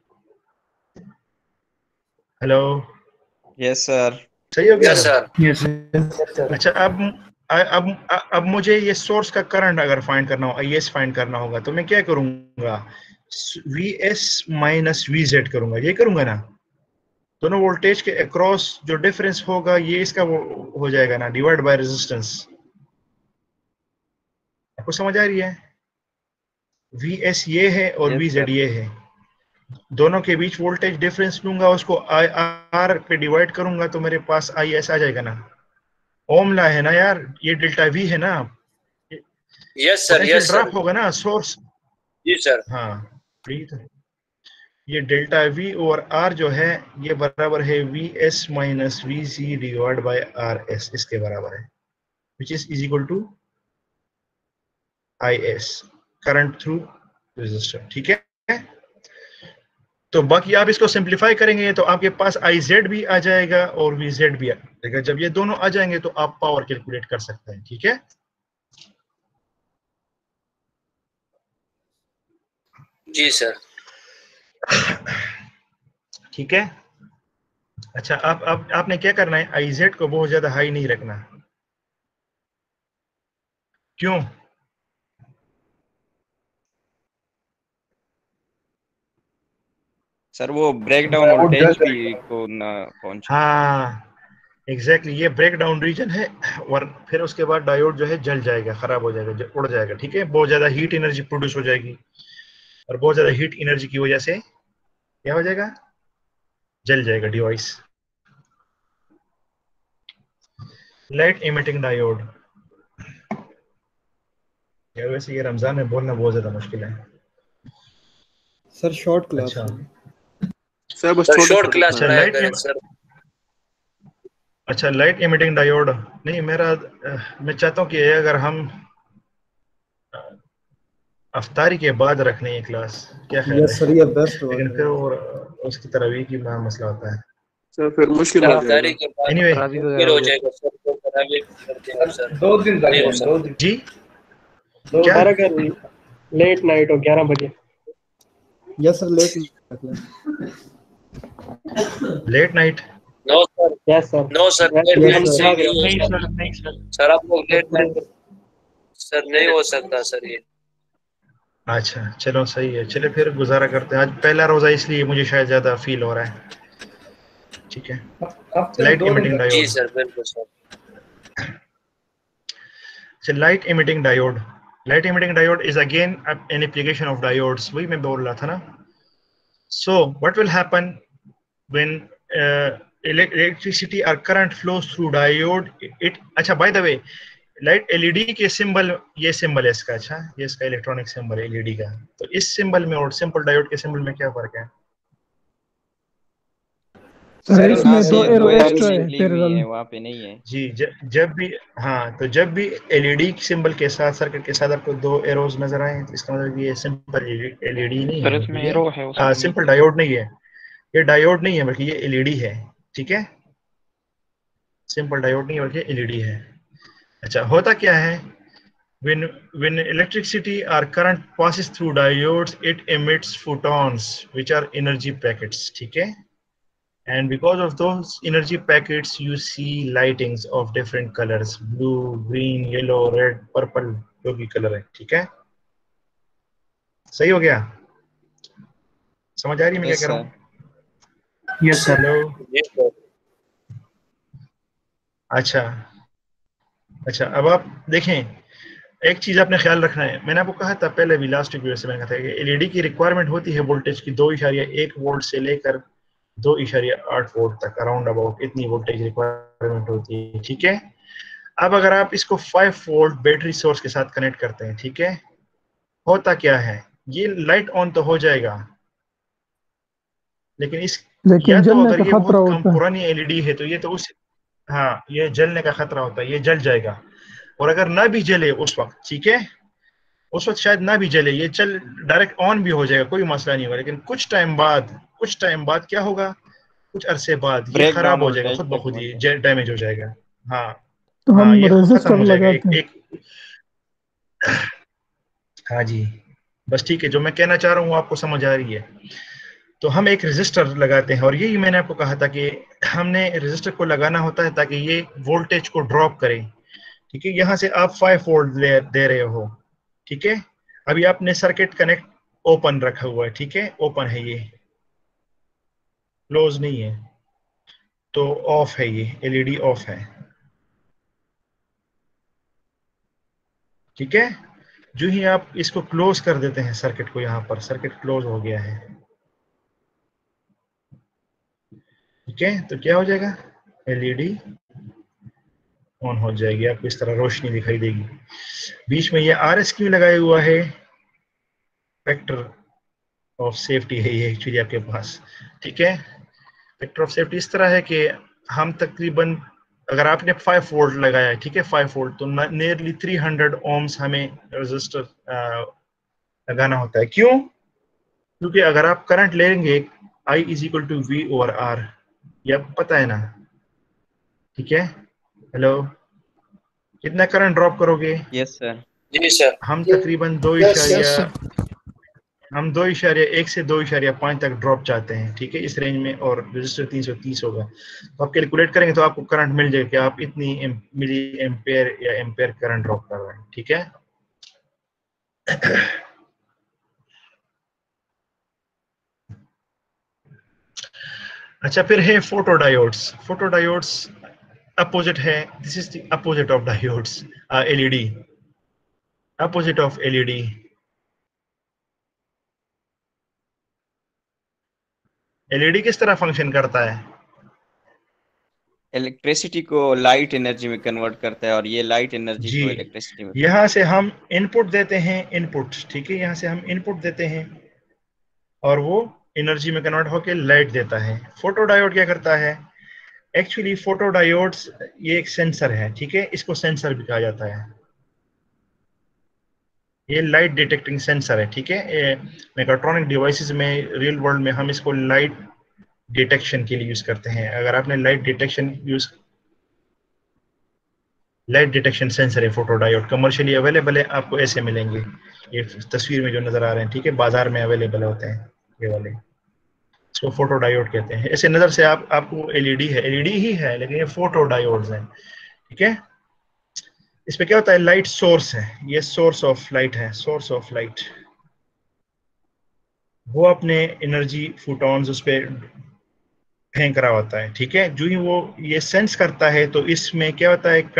हेलो, यस सर। सही हो गया यस सर। अच्छा, अब मुझे ये सोर्स का करंट अगर फाइंड करना हो, IS फाइंड करना होगा, तो मैं क्या करूंगा, VS माइनस VZ करूंगा, ये करूंगा ना, दोनों वोल्टेज के अक्रॉस जो डिफरेंस होगा ये इसका हो जाएगा ना, डिवाइड बाय रेजिस्टेंस। आपको समझ आ रही है, VS ये है और Yes, VZ sir. ये है, दोनों के बीच वोल्टेज डिफरेंस लूंगा, उसको R पे डिवाइड करूंगा तो मेरे पास IS आ जाएगा ना। ओम लॉ है ना यार, ये डेल्टा V है ना, yes sir. Potential yes sir. Drop होगा ना सोर्स। जी सर। हाँ, ये डेल्टा V और R जो है ये बराबर है VS minus VC divide by RS, इसके बराबर है, which is equal to IS, current through resistor, ठीक है। तो बाकी आप इसको सिंप्लीफाई करेंगे तो आपके पास IZ भी आ जाएगा और VZ भी आ जाएगा। जब ये दोनों आ जाएंगे तो आप पावर कैलकुलेट कर सकते हैं, ठीक है। जी सर। ठीक है। अच्छा, अब आपने क्या करना है, IZ को बहुत ज्यादा हाई नहीं रखना। क्यों? सर वो ब्रेकडाउन वोल्टेज भी को ना पहुंचे। हाँ एग्जैक्टली, ये ब्रेक डाउन रीजन है, और फिर उसके बाद डायोड जो है जल जाएगा, खराब हो जाएगा, उड़ जाएगा, ठीक है। बहुत ज्यादा हीट एनर्जी प्रोड्यूस हो जाएगी, और बहुत ज्यादा हीट एनर्जी की वजह से क्या हो जाएगा, जल जाएगा डिवाइस। लाइट इमिटिंग डायोड, यार वैसे ये रमजान में बोलना बहुत ज्यादा मुश्किल है सर शॉर्ट क्लास अच्छा सर बस शॉर्ट क्लास अच्छा, बनाया लाइट करें सर। अच्छा, लाइट इमिटिंग डायोड नहीं, मैं चाहता हूँ कि अगर हम अफ्तारी के बाद रख लें ये क्लास, क्या ख्याल यस है? सर, ये बेस्ट लेकिन बात फिर है। और उसकी तरावीह की मसला होता है। सर फिर मुश्किल हो गिरफ्तारी जाएगा। के बाद एनीवे मुश्किल हो जाएगा सर, तो तरावी करते हैं सर, 2 दिन नहीं हो लगे, सकता। 2 दिन। जी 2 क्या बारह कर लेट नाइट हो 11 बजे। Yes sir late late night? No sir, yes sir, no sir, late वैसे नाइट हम से भाग नहीं रहे हो हैं। सकता नहीं सर सर, आप लोग लेट नाइट सर नहीं हो सकता सर ये। अच्छा चलो सही है, चले फिर गुजारा करते हैं। आज पहला रोजा इसलिए मुझे शायद ज्यादा फील हो रहा है। ठीक है, हफ्ते में लाइट 2 दिन इमिटिंग लगे। जी डायोड। सर, बिल्कुल sir. So light emitting diode. Light emitting diode is again an application of diodes. वही मैं बोल रहा था ना. So what will happen when electricity or current flows through diode? It अच्छा by the way, light LED के symbol, ये symbol है इसका। अच्छा ये इसका इलेक्ट्रॉनिक सिंबल है एलईडी का। तो इस सिंबल में और सिंपल डायोड के सिंबल में क्या फर्क है? सर इसमें यहाँ 2 पे एरो दो एरो एक्स्ट्रा है निकली हुई पैरेलल। है, वहाँ पे नहीं है जी जब भी, हाँ तो जब भी एलईडी सिंबल के साथ सर्किट के साथ आपको 2 एरोज नजर आए तो इसका मतलब ये सिंपल एलईडी नहीं सर है, इसमें बल्कि एरो है उसमें ये नीचे। सिंपल डायोड नहीं है। ये डायोड नहीं है बल्कि ये एलईडी है। ठीक है, सिंपल डायोड नहीं है बल्कि एलईडी है। अच्छा होता क्या है, when electricity or current passes through diodes it emits photons which are energy packets. ठीक है, and because of those energy packets you see lightings of different colors, blue, green, yellow, red, purple, जो भी colour है। ठीक है, सही हो गया? समझ आ रही है मैं क्या यस कह रहा सर। हूँ? Yes sir. हेलो। जी सर। अच्छा अच्छा, अब आप देखें, एक चीज आपने ख्याल रखना है, मैंने आपको कहा था पहले भी, लास्ट वीडियो से मैंने कहा था कि एलईडी की रिक्वायरमेंट होती है वोल्टेज की 2.1 वोल्ट से लेकर 2.8 वोल्ट तक, अराउंड अबाउट इतनी वोल्टेज रिक्वायरमेंट होती है। ठीक है, अब अगर आप इसको 5 वोल्ट बैटरी सोर्स के साथ कनेक्ट करते हैं, ठीक है, होता क्या है, ये लाइट ऑन तो हो जाएगा, लेकिन इस लेकिन या तो जलने अगर का ये खतरा बहुत कम होता है। पुरानी एलईडी है तो ये तो उस, हाँ ये जलने का खतरा होता है, ये जल जाएगा। और अगर ना भी जले उस वक्त, ठीक है, उस वक्त शायद ना भी जले, ये चल डायरेक्ट ऑन भी हो जाएगा, कोई मसला नहीं होगा, लेकिन कुछ टाइम बाद क्या होगा, कुछ अरसे बाद ये ब्रेक खराब डाउन हो जाएगा, वोल्टेज खुद ब तक खुद पहुंच ये डैमेज हो जाएगा। हाँ तो हाँ, हम ये खत्म रेजिस्टर हो जाएगा लगाते हैं। एक। हाँ जी, बस ठीक है, जो मैं कहना चाह रहा हूँ आपको समझ आ रही है। तो हम एक रेजिस्टर लगाते हैं, और यही मैंने आपको कहा था कि हमने रेजिस्टर को लगाना होता है ताकि ये वोल्टेज को ड्रॉप करे। ठीक है, यहाँ से आप 5 वोल्ट दे रहे हो। ठीक है, अभी आपने सर्किट कनेक्ट ओपन रखा हुआ है, ठीक है, ओपन है, ये क्लोज नहीं है, तो ऑफ है, ये एलईडी ऑफ है। ठीक है, जो ही आप इसको क्लोज कर देते हैं सर्किट को, यहाँ पर सर्किट क्लोज हो गया है। ठीक है, तो क्या हो जाएगा, एलईडी ऑन हो जाएगी, आपको इस तरह रोशनी दिखाई देगी। बीच में ये आरएस क्यों लगाया हुआ है, फैक्टर ऑफ सेफ्टी है ये एक्चुअली आपके पास। ठीक है, फैक्टर ऑफ सेफ्टी इस तरह है कि हम तकरीबन, अगर आपने 5 वोल्ट लगाया है, ठीक है, 5 वोल्ट, तो नियरली 300 ओम्स हमें रेजिस्टर लगाना होता है। क्यों? क्योंकि अगर आप करंट लेंगे I is equal to V over R, ये आपको पता है ना। ठीक है, हेलो, कितना करंट ड्रॉप करोगे? Yes sir. जी सर। हम तकरीबन 2.1 से 2.5 तक ड्रॉप चाहते हैं। ठीक है, इस रेंज में, और रजिस्टर 330 होगा, तो आप कैलकुलेट करेंगे तो आपको करंट मिल जाएगा कि आप इतनी मिली एम्पेयर या एम्पेयर करंट ड्रॉप कर रहे हैं। ठीक है, अच्छा फिर है फोटोडायोड्स। फोटोडायोड्स अपोजिट है, this is the opposite of diodes, LED, opposite of LED. LED किस तरह फंक्शन करता है? इलेक्ट्रिसिटी को लाइट एनर्जी में कन्वर्ट करता है और ये लाइट एनर्जी जी, को इलेक्ट्रिसिटी में। यहाँ से हम इनपुट देते हैं, इनपुट, ठीक है, यहाँ से हम इनपुट देते हैं और वो एनर्जी में कन्वर्ट होकर लाइट देता है। फोटोडायोड क्या करता है, एक्चुअली फोटोडायोड्स ये एक सेंसर है, ठीक है, इसको सेंसर भी कहा जाता है, ये लाइट डिटेक्टिंग सेंसर है। ठीक है, मेगाट्रॉनिक डिवाइसेस में, रियल वर्ल्ड में हम इसको लाइट डिटेक्शन के लिए यूज करते हैं। अगर आपने लाइट डिटेक्शन सेंसर है फोटो डायोड, कमर्शियली अवेलेबल है, आपको ऐसे मिलेंगे, ये तस्वीर में जो नजर आ रहे हैं, ठीक है, बाजार में अवेलेबल होते हैं ये वाले, इसको फोटो डायोड कहते हैं। ऐसे नजर से आपको एलईडी है, एलईडी ही है लेकिन ये फोटो डायोड्स हैं, ठीक है। इसमें क्या होता है, लाइट सोर्स है, ये सोर्स ऑफ लाइट है, सोर्स ऑफ लाइट, वो अपने एनर्जी फोटॉन्स उस पर फेंक रहा होता है, ठीक है। जो ही वो ये सेंस करता है तो इसमें क्या होता है,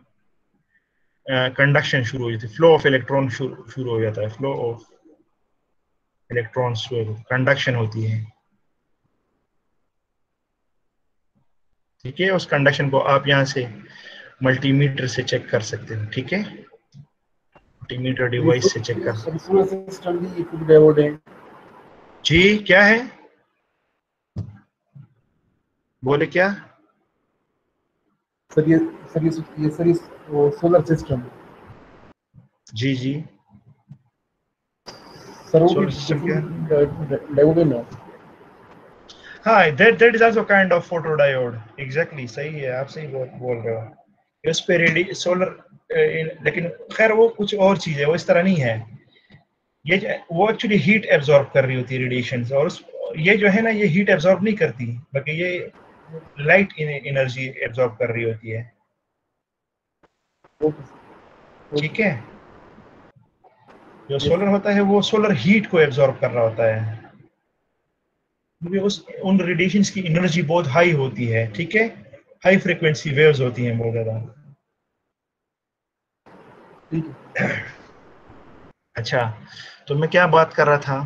कंडक्शन शुरू हो जाती है, फ्लो ऑफ इलेक्ट्रॉन शुरू हो जाता है, फ्लो ऑफ इलेक्ट्रॉन्स, कंडक्शन होती है, ठीक है। उस कंडक्शन को आप यहाँ से मल्टीमीटर से चेक कर सकते हो, ठीक है, मल्टीमीटर डिवाइस से चेक कर सकते हो। जी क्या है, बोले क्या? सर ये वो सोलर सिस्टम। जी जी सर वो सोलर सिस्टम क्या? डायोड है ना? हाँ, that is also kind of photodiode, exactly, सही है, आप सही बोल रहे हो। उस पे सोलर, लेकिन खैर वो कुछ और चीज है, वो इस तरह नहीं है, ये वो एक्चुअली हीट एब्जॉर्ब कर रही होती है, रेडिएशन, और ये जो है ना, ये हीट एब्जॉर्ब नहीं करती, बल्कि ये लाइट एनर्जी एब्जॉर्ब कर रही होती है, ठीक है। जो सोलर होता है वो सोलर हीट को एब्जॉर्ब कर रहा होता है, क्योंकि उन रेडिएशंस की एनर्जी बहुत हाई होती है, ठीक है, हाई फ्रीक्वेंसी वेव्स होती हैं बहुत ज्यादा। अच्छा, तो मैं क्या बात कर रहा था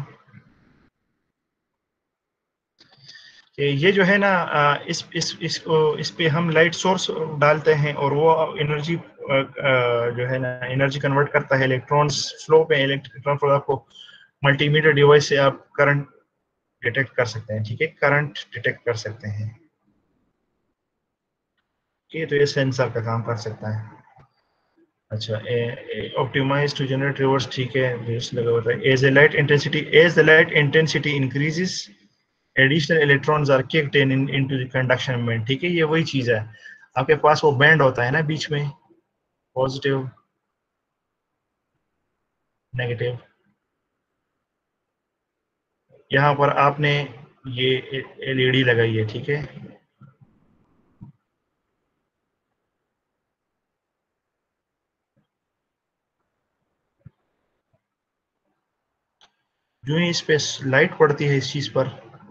कि ये जो है ना, इस पे हम लाइट सोर्स डालते हैं और वो एनर्जी जो है ना, एनर्जी कन्वर्ट करता है इलेक्ट्रॉन्स फ्लो पे, इलेक्ट्रॉन फ्लो, आपको मल्टीमीटर डिवाइस से आप करंट डिटेक्ट कर सकते हैं, ठीक है, करंट डिटेक्ट कर सकते हैं, ठीक है। तो ये सेंसर का काम कर सकता है। अच्छा, ऑप्टिमाइज टू जनरेट रिवर्स, ठीक है, लगा हुआ है। As the light intensity increases, additional electrons are kicked into the conduction band, ठीक है। ये वही चीज है, आपके पास वो बैंड होता है ना बीच में, पॉजिटिव नेगेटिव, यहाँ पर आपने ये एलईडी लगाई है, ठीक है। जो ही इस पे लाइट पड़ती है इस चीज पर,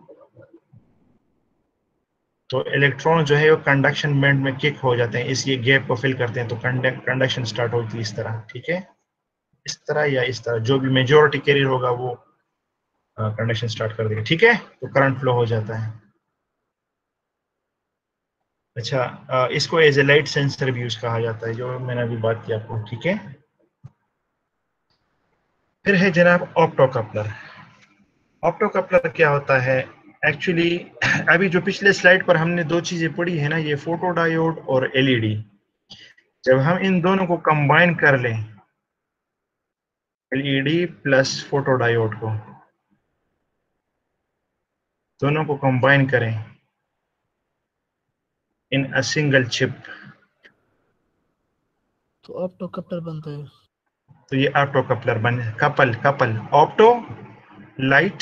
तो इलेक्ट्रॉन जो है वो कंडक्शन बैंड में किक हो जाते हैं, इस ये गैप को फिल करते हैं, तो कंडक्शन स्टार्ट होती है इस तरह, ठीक है, इस तरह या इस तरह, जो भी मेजॉरिटी कैरियर होगा वो कंडक्शन स्टार्ट कर देगा, ठीक है, तो करंट फ्लो हो जाता है। अच्छा, इसको एज ए लाइट सेंसर भी यूज कहा जाता है, जो मैंने अभी बात की आपको, ठीक है। फिर है जनाब ऑप्टोकपलर। ऑप्टोकपलर क्या होता है एक्चुअली, अभी जो पिछले स्लाइड पर हमने दो चीजें पढ़ी है ना, ये फोटोडायोड और एलईडी, जब हम इन दोनों को कंबाइन कर लें, एलईडी प्लस फोटोडायोड को, दोनों को कंबाइन करें इन अ सिंगल चिप, तो ऑप्टोकपलर बनता है। तो ये ऑप्टोकपलर बने, कपल ऑप्टो लाइट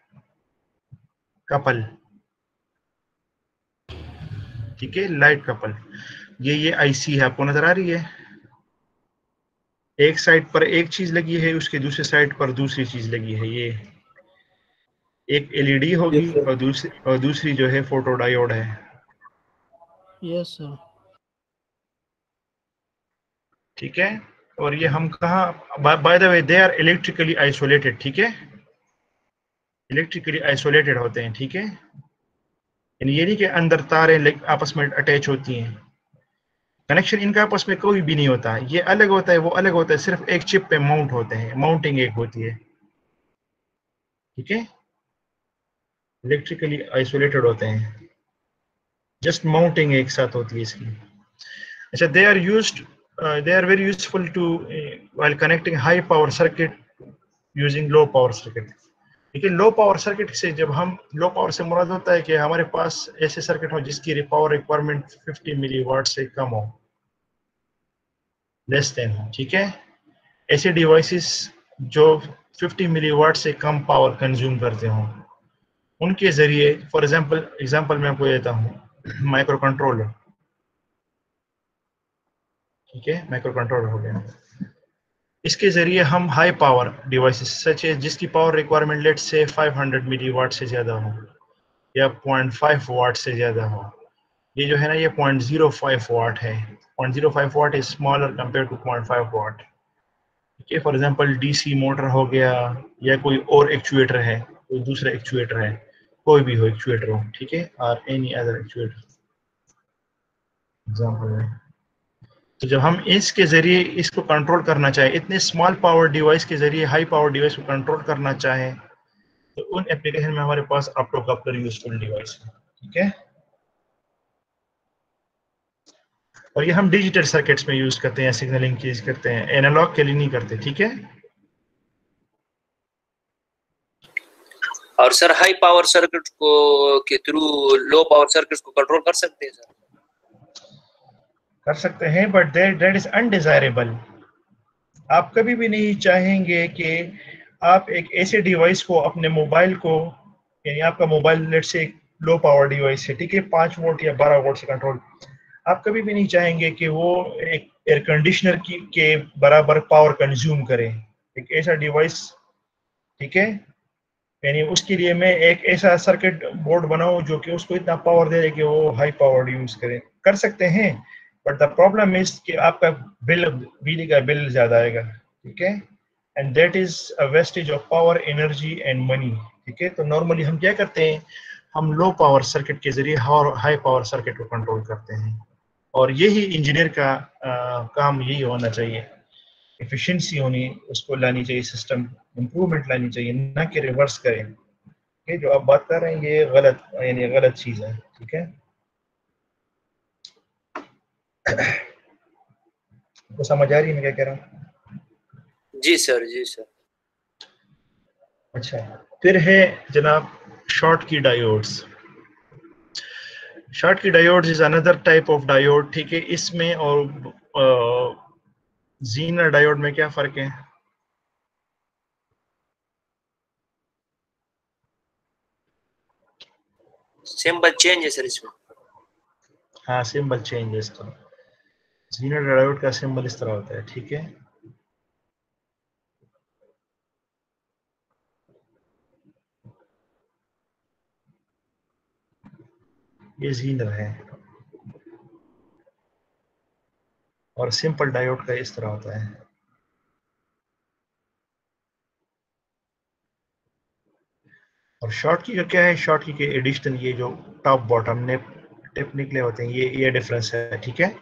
कपल, ठीक है, लाइट कपल। ये आईसी है, आपको नजर आ रही है, एक साइड पर एक चीज लगी है, उसके दूसरे साइड पर दूसरी चीज लगी है, ये एक एलईडी होगी और दूसरी जो है फोटोडायोड है। Yes sir. ठीक है, और ये हम कहाँ, by the way they are electrically isolated, ठीक है, इलेक्ट्रिकली आइसोलेटेड होते हैं, ठीक है, यानी ये नहीं कि अंदर तारें आपस में अटैच होती हैं, कनेक्शन इनका आपस में कोई भी नहीं होता, ये अलग होता है वो अलग होता है, सिर्फ एक चिप पे माउंट होते हैं, माउंटिंग एक होती है, ठीक है, इलेक्ट्रिकली आइसोलेटेड होते हैं, जस्ट माउंटिंग एक साथ होती है इसकी। अच्छा, they are very useful to while connecting high power circuit using low power circuit. लेकिन लो पावर सर्किट से, जब हम लो पावर से मुराद होता है कि हमारे पास ऐसे सर्किट हो जिसकी पावर रिक्वायरमेंट 50 मिलीवाट से कम हो, लेस देन हो, ठीक है। ऐसे डिवाइसेस जो 50 मिलीवाट से कम पावर कंज्यूम करते हो, उनके जरिए, फॉर एग्जांपल मैं आपको देता हूँ, माइक्रो कंट्रोलर, ठीक है, माइक्रो कंट्रोलर हो गया। इसके जरिए हम हाई पावर डिवाइसेस सच है जिसकी पावर रिक्वायरमेंट लेट से 500 मिलीवाट से ज़्यादा हो या 0.5 वाट से ज़्यादा हो, ये जो है ना, ये 0.05 वाट है। 0.05 watt is smaller compare to 0.5 watt, ठीक है। फॉर एग्जांपल डीसी मोटर हो गया, या कोई और एक्चुएटर है, कोई दूसरा एक्चुएटर है, कोई भी हो एक्चुएटर हो, ठीक है, और एनी अदर एक्चुएटर एग्जांपल में। तो जब हम इसके जरिए इसको कंट्रोल करना चाहें, इतने स्मॉल पावर डिवाइस के जरिए हाई पावर डिवाइस को कंट्रोल करना चाहें, तो उन एप्लीकेशन में हमारे पास ऑप्टोकप्लर यूजफुल डिवाइस है, ठीक है। और ये हम डिजिटल सर्किट्स में यूज करते हैं, सिग्नलिंग चीज करते हैं, एनालॉग के लिए नहीं करते, ठीक है। और सर हाई पावर सर्किट को के थ्रू लो पावर सर्किट्स को कंट्रोल कर सकते हैं सर? कर सकते हैं, बट दैट इज अनडिजायरेबल। आप कभी भी नहीं चाहेंगे कि आप एक ऐसे डिवाइस को, अपने मोबाइल को, यानी आपका मोबाइल लेट से लो पावर डिवाइस है, ठीक है, 5 वोल्ट या 12 वोल्ट से कंट्रोल, आप कभी भी नहीं चाहेंगे कि वो एक एयर कंडीशनर की के बराबर पावर कंज्यूम करे, एक ऐसा डिवाइस, ठीक है। यानी उसके लिए मैं एक ऐसा सर्किट बोर्ड बनाऊं जो कि उसको इतना पावर दे दे कि वो हाई पावर यूज करे। कर सकते हैं, बट द प्रॉब्लम इज कि आपका बिजली का बिल ज्यादा आएगा, ठीक है, and that is a wastage of power, energy and money, ठीक है। तो नॉर्मली हम क्या करते हैं, हम लो पावर सर्किट के जरिए हाई पावर सर्किट को कंट्रोल करते हैं, और यही इंजीनियर का काम यही होना चाहिए, एफिशिएंसी होनी, उसको लानी चाहिए, सिस्टम इंप्रूवमेंट लानी चाहिए, ना कि रिवर्स करें। ये जो आप बात कर रहे हैं ये गलत, यानी गलत चीज है, ठीक है। तो समझ आ रही है मैं क्या कह रहा हूँ? जी सर, जी सर। अच्छा, फिर है जनाब Schottky diodes. Schottky diodes is another type of diode, ठीक है। इसमें और जीनर डायोड में क्या फर्क है? सिंबल चेंज है सर इसमें। हाँ, सिंबल चेंज है इसका। जीनर डायोड का सिंबल इस तरह होता है, ठीक है। ये जीनर है, और सिंपल डायोड का इस तरह होता है। और शॉर्ट की का क्या है, शॉर्ट की के एडिशनल ये जो टॉप बॉटम ने टिप निकले होते हैं, ये डिफरेंस है, ठीक है।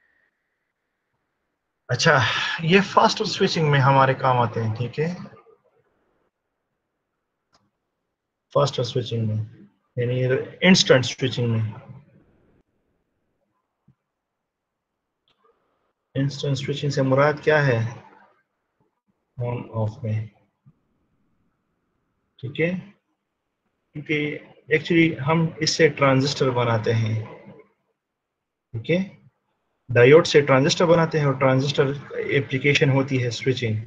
अच्छा, ये फास्ट स्विचिंग में हमारे काम आते हैं, ठीक है, फास्ट स्विचिंग में, यानी इंस्टेंट स्विचिंग में। इंस्टेंट स्विचिंग से मुराद क्या है, ऑन ऑफ में, ठीक है, क्योंकि एक्चुअली हम इससे ट्रांजिस्टर बनाते हैं, ठीक है, डायोड से ट्रांजिस्टर बनाते हैं, और ट्रांजिस्टर एप्लीकेशन होती है स्विचिंग,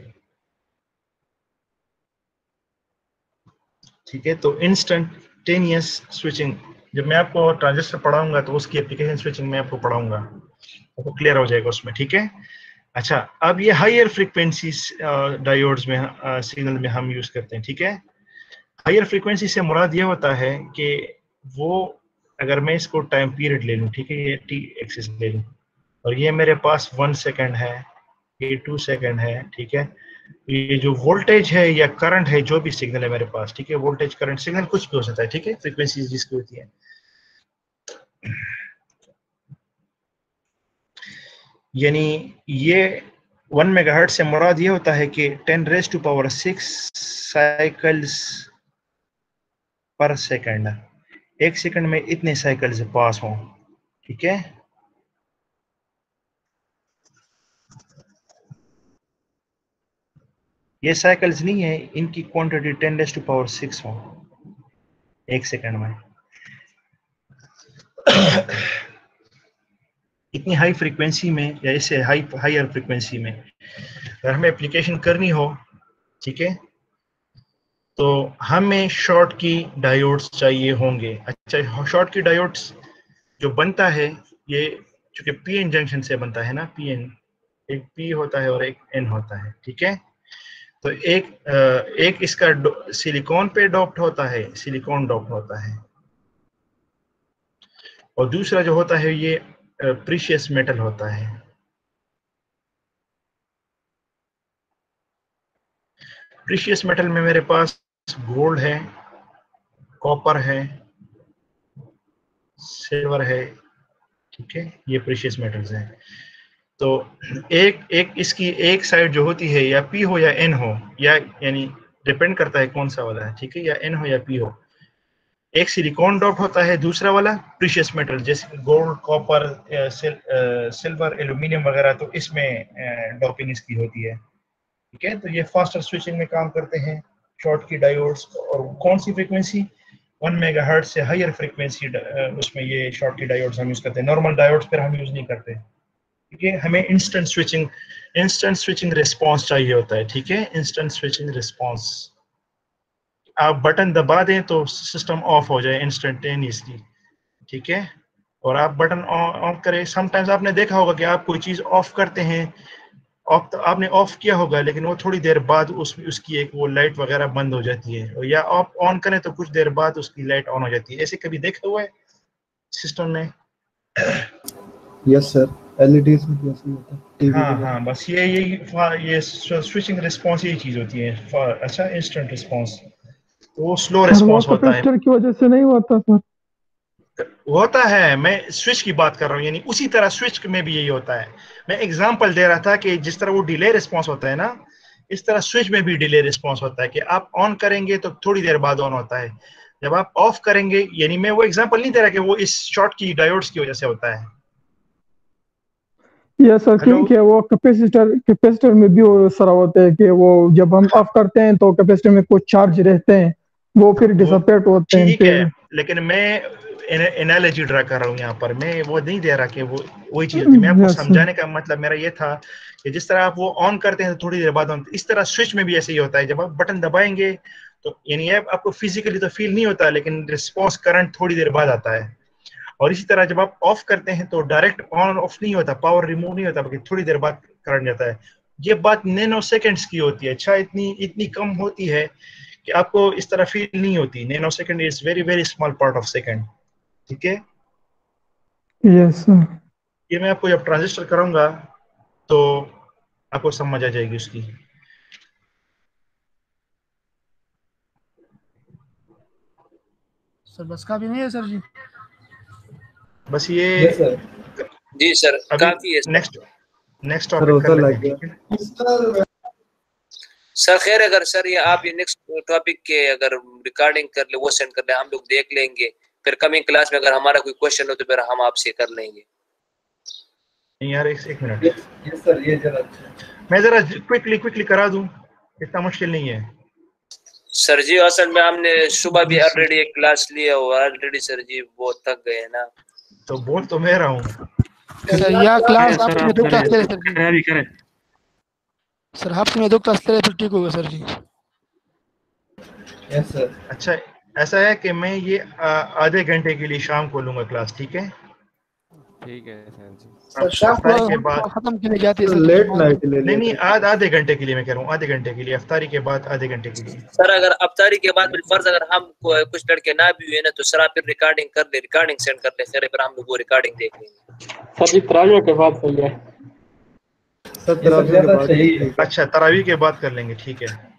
ठीक है। तो इंस्टेंटेनियस स्विचिंग, जब मैं आपको ट्रांजिस्टर पढ़ाऊंगा तो उसकी एप्लीकेशन स्विचिंग में आपको पढ़ाऊंगा, आपको क्लियर हो जाएगा उसमें, ठीक है। अच्छा, अब ये हायर फ्रीक्वेंसी डायोड्स में सिग्नल में हम यूज करते हैं, ठीक है। हायर फ्रीक्वेंसी से मुराद ये होता है कि वो, अगर मैं इसको टाइम पीरियड ले लूँ, ठीक है, ये टी एक्सिस ले लूँ, और ये मेरे पास 1 सेकंड है, ये 2 सेकंड है, ठीक है। ये जो वोल्टेज है या करंट है, जो भी सिग्नल है मेरे पास, ठीक है, वोल्टेज करंट सिग्नल कुछ भी हो सकता है, ठीक है, फ्रीक्वेंसी जिसकी होती है। यानी ये 1 मेगाहर्ट्ज से मुराद ये होता है कि 10⁻⁶ साइकिल्स पर सेकंड, एक सेकंड में इतने साइकिल्स पास हों, ठीक है। ये साइकिल्स नहीं है, इनकी क्वांटिटी 10⁻⁶ हो 1 सेकंड में। इतनी हाई फ्रीक्वेंसी में या इससे हायर फ्रीक्वेंसी में अगर हमें एप्लीकेशन करनी हो, ठीक है, तो हमें शॉर्ट की डायोड्स चाहिए होंगे। अच्छा, शॉर्ट की डायोड्स जो बनता है ये चूंकि पीएन जंक्शन से बनता है ना, पीएन, एक पी होता है और एक एन होता है, ठीक है। तो एक इसका सिलिकॉन पे डॉप्ड होता है, सिलिकॉन डॉप्ड होता है, और दूसरा जो होता है ये प्रीशियस मेटल होता है। प्रीशियस मेटल में मेरे पास गोल्ड है, कॉपर है, सिल्वर है, ठीक है, ये प्रीशियस मेटल्स हैं। तो एक इसकी एक साइड जो होती है या पी हो या एन हो, या यानी डिपेंड करता है कौन सा वाला है, ठीक है, या एन हो या पी हो। एक सिलिकॉन डॉट होता है, दूसरा वाला प्रीशियस मेटल जैसे गोल्ड, कॉपर, सिल्वर, एल्यूमिनियम वगैरह, तो इसमें डॉपिंग इसकी होती है, ठीक है। तो ये फास्टर स्विचिंग में काम करते हैं शॉर्ट की डायोड्स। और कौन सी फ्रीक्वेंसी? 1 मेगाहर्ट्ज से हायर फ्रीक्वेंसी उसमें ये शॉर्ट की डायोड्स हम यूज करते हैं। नॉर्मल डायोड्स पर हम यूज नहीं करते, ठीक है। हमें इंस्टेंट स्विचिंग रिस्पॉन्स चाहिए होता है, ठीक है, इंस्टेंट स्विचिंग रिस्पॉन्स। आप बटन दबा दें तो सिस्टम ऑफ हो जाए इंस्टेंटेनियसली, ठीक है। और आप बटन ऑन करें, समटाइम्स आपने देखा होगा कि आप कोई चीज ऑफ करते हैं, तो आपने ऑफ किया होगा लेकिन वो थोड़ी देर बाद उसकी एक वो लाइट वगैरह बंद हो जाती है, और या आप ऑन करें तो कुछ देर बाद उसकी लाइट ऑन हो जाती है। ऐसे कभी देखा हुआ है सिस्टम में? यस सर, एलईडीज में कैसे होता है टीवी हाँ में। हाँ, बस ये स्विचिंग रिस्पॉन्स यही चीज होती है। अच्छा, इंस्टेंट रिस्पॉन्स, तो वो स्लो और वो रिस्पॉन्स होता है। कैपेसिटर की वजह से नहीं होता सर? होता है, मैं स्विच की बात कर रहा हूँ, यानी उसी तरह स्विच में भी यही होता है। मैं एग्जांपल दे रहा था कि जिस तरह वो डिले रिस्पॉन्स होता है ना, इस तरह स्विच में भी डिले रिस्पॉन्स होता है कि आप ऑन करेंगे तो थोड़ी देर बाद ऑन होता है, जब आप ऑफ करेंगे, यानी मैं वो एग्जांपल नहीं दे रहा कि वो इस शॉर्ट की डायोड्स की वजह से होता है। ये सर क्योंकि वो कैपेसिटर में भी वो सारा होता है कि वो जब हम ऑफ करते हैं तो कैपेसिटर में कुछ चार्ज रहते हैं, वो फिर डिसअपियर होते हैं। ठीक है, लेकिन मैं एनालॉजी ड्रा कर रहा हूँ यहाँ पर, मैं वो नहीं दे रहा कि वो वही चीज होती है। मैं आपको समझाने का मतलब मेरा ये था कि जिस तरह आप वो ऑन करते हैं तो थोड़ी देर बाद ऑन, इस तरह स्विच में भी ऐसे ही होता है। जब आप बटन दबाएंगे तो यानी आपको फिजिकली तो फील नहीं होता, लेकिन रिस्पॉन्स करंट थोड़ी देर बाद आता है। और इसी तरह जब आप ऑफ करते हैं तो डायरेक्ट ऑन ऑफ नहीं होता, पावर रिमूव नहीं होता, बल्कि थोड़ी देर बाद करंट जाता है। ये बात नैनो सेकंड्स की होती है। अच्छा, इतनी कम होती है कि आपको इस तरह फील नहीं होती। Nano second is very very small part of second, ठीक है। Yes sir. ये मैं आपको जब ट्रांजिस्टर करूंगा तो आपको समझ आ जाएगी उसकी। सर बस काफी नहीं है सर जी? बस ये जी सर, काफी है। नेक्स्ट टॉपिक कर लेते हैं। सर खैर, अगर सर ये आप ये नेक्स्ट टॉपिक के अगर रिकॉर्डिंग कर ले, वो सेंड कर ले, हम लोग देख लेंगे। फिर कमिंग क्लास में अगर हमारा कोई क्वेश्चन हो तो फिर हम आपसे कर लेंगे। यार एक मिनट। यस सर, ये जरा मैं जरा क्विकली करा दूं, इतना मुश्किल नहीं है सर जी। असल में हमने सुबह भी ऑलरेडी एक क्लास लिया हुआ, ऑलरेडी सर जी बहुत थक गए ना। तो बोल तो मैं रहा हूँ सर, यह क्लास आपने 2 क्लास ले सर जी। करें सर, आपने 2 क्लास ले तो ठीक होगा सर जी। Yes sir. अच्छा, ऐसा है कि मैं ये आधे घंटे के लिए शाम को लूंगा क्लास, ठीक है? ठीक है सर जी। सर शाम को के बाद खत्म के लिए जाती है सर। लेट नाइट ले नहीं, आधे घंटे के लिए मैं कह रहा हूँ, आधे घंटे के लिए, इफ्तारी के बाद आधे घंटे के लिए। सर अगर इफ्तारी के बाद फर्ज अगर हम कुछ लड़के ना भी हुए ना तो सर आप फिर रिकॉर्डिंग कर दे, रिकॉर्डिंग सेंड कर दे सर, फिर हम लोग वो रिकॉर्डिंग देख लेंगे। सर जी तरावीह के बाद सही है। सर तरावीह के बाद। अच्छा, तरावीह के बाद कर लेंगे, ठीक है।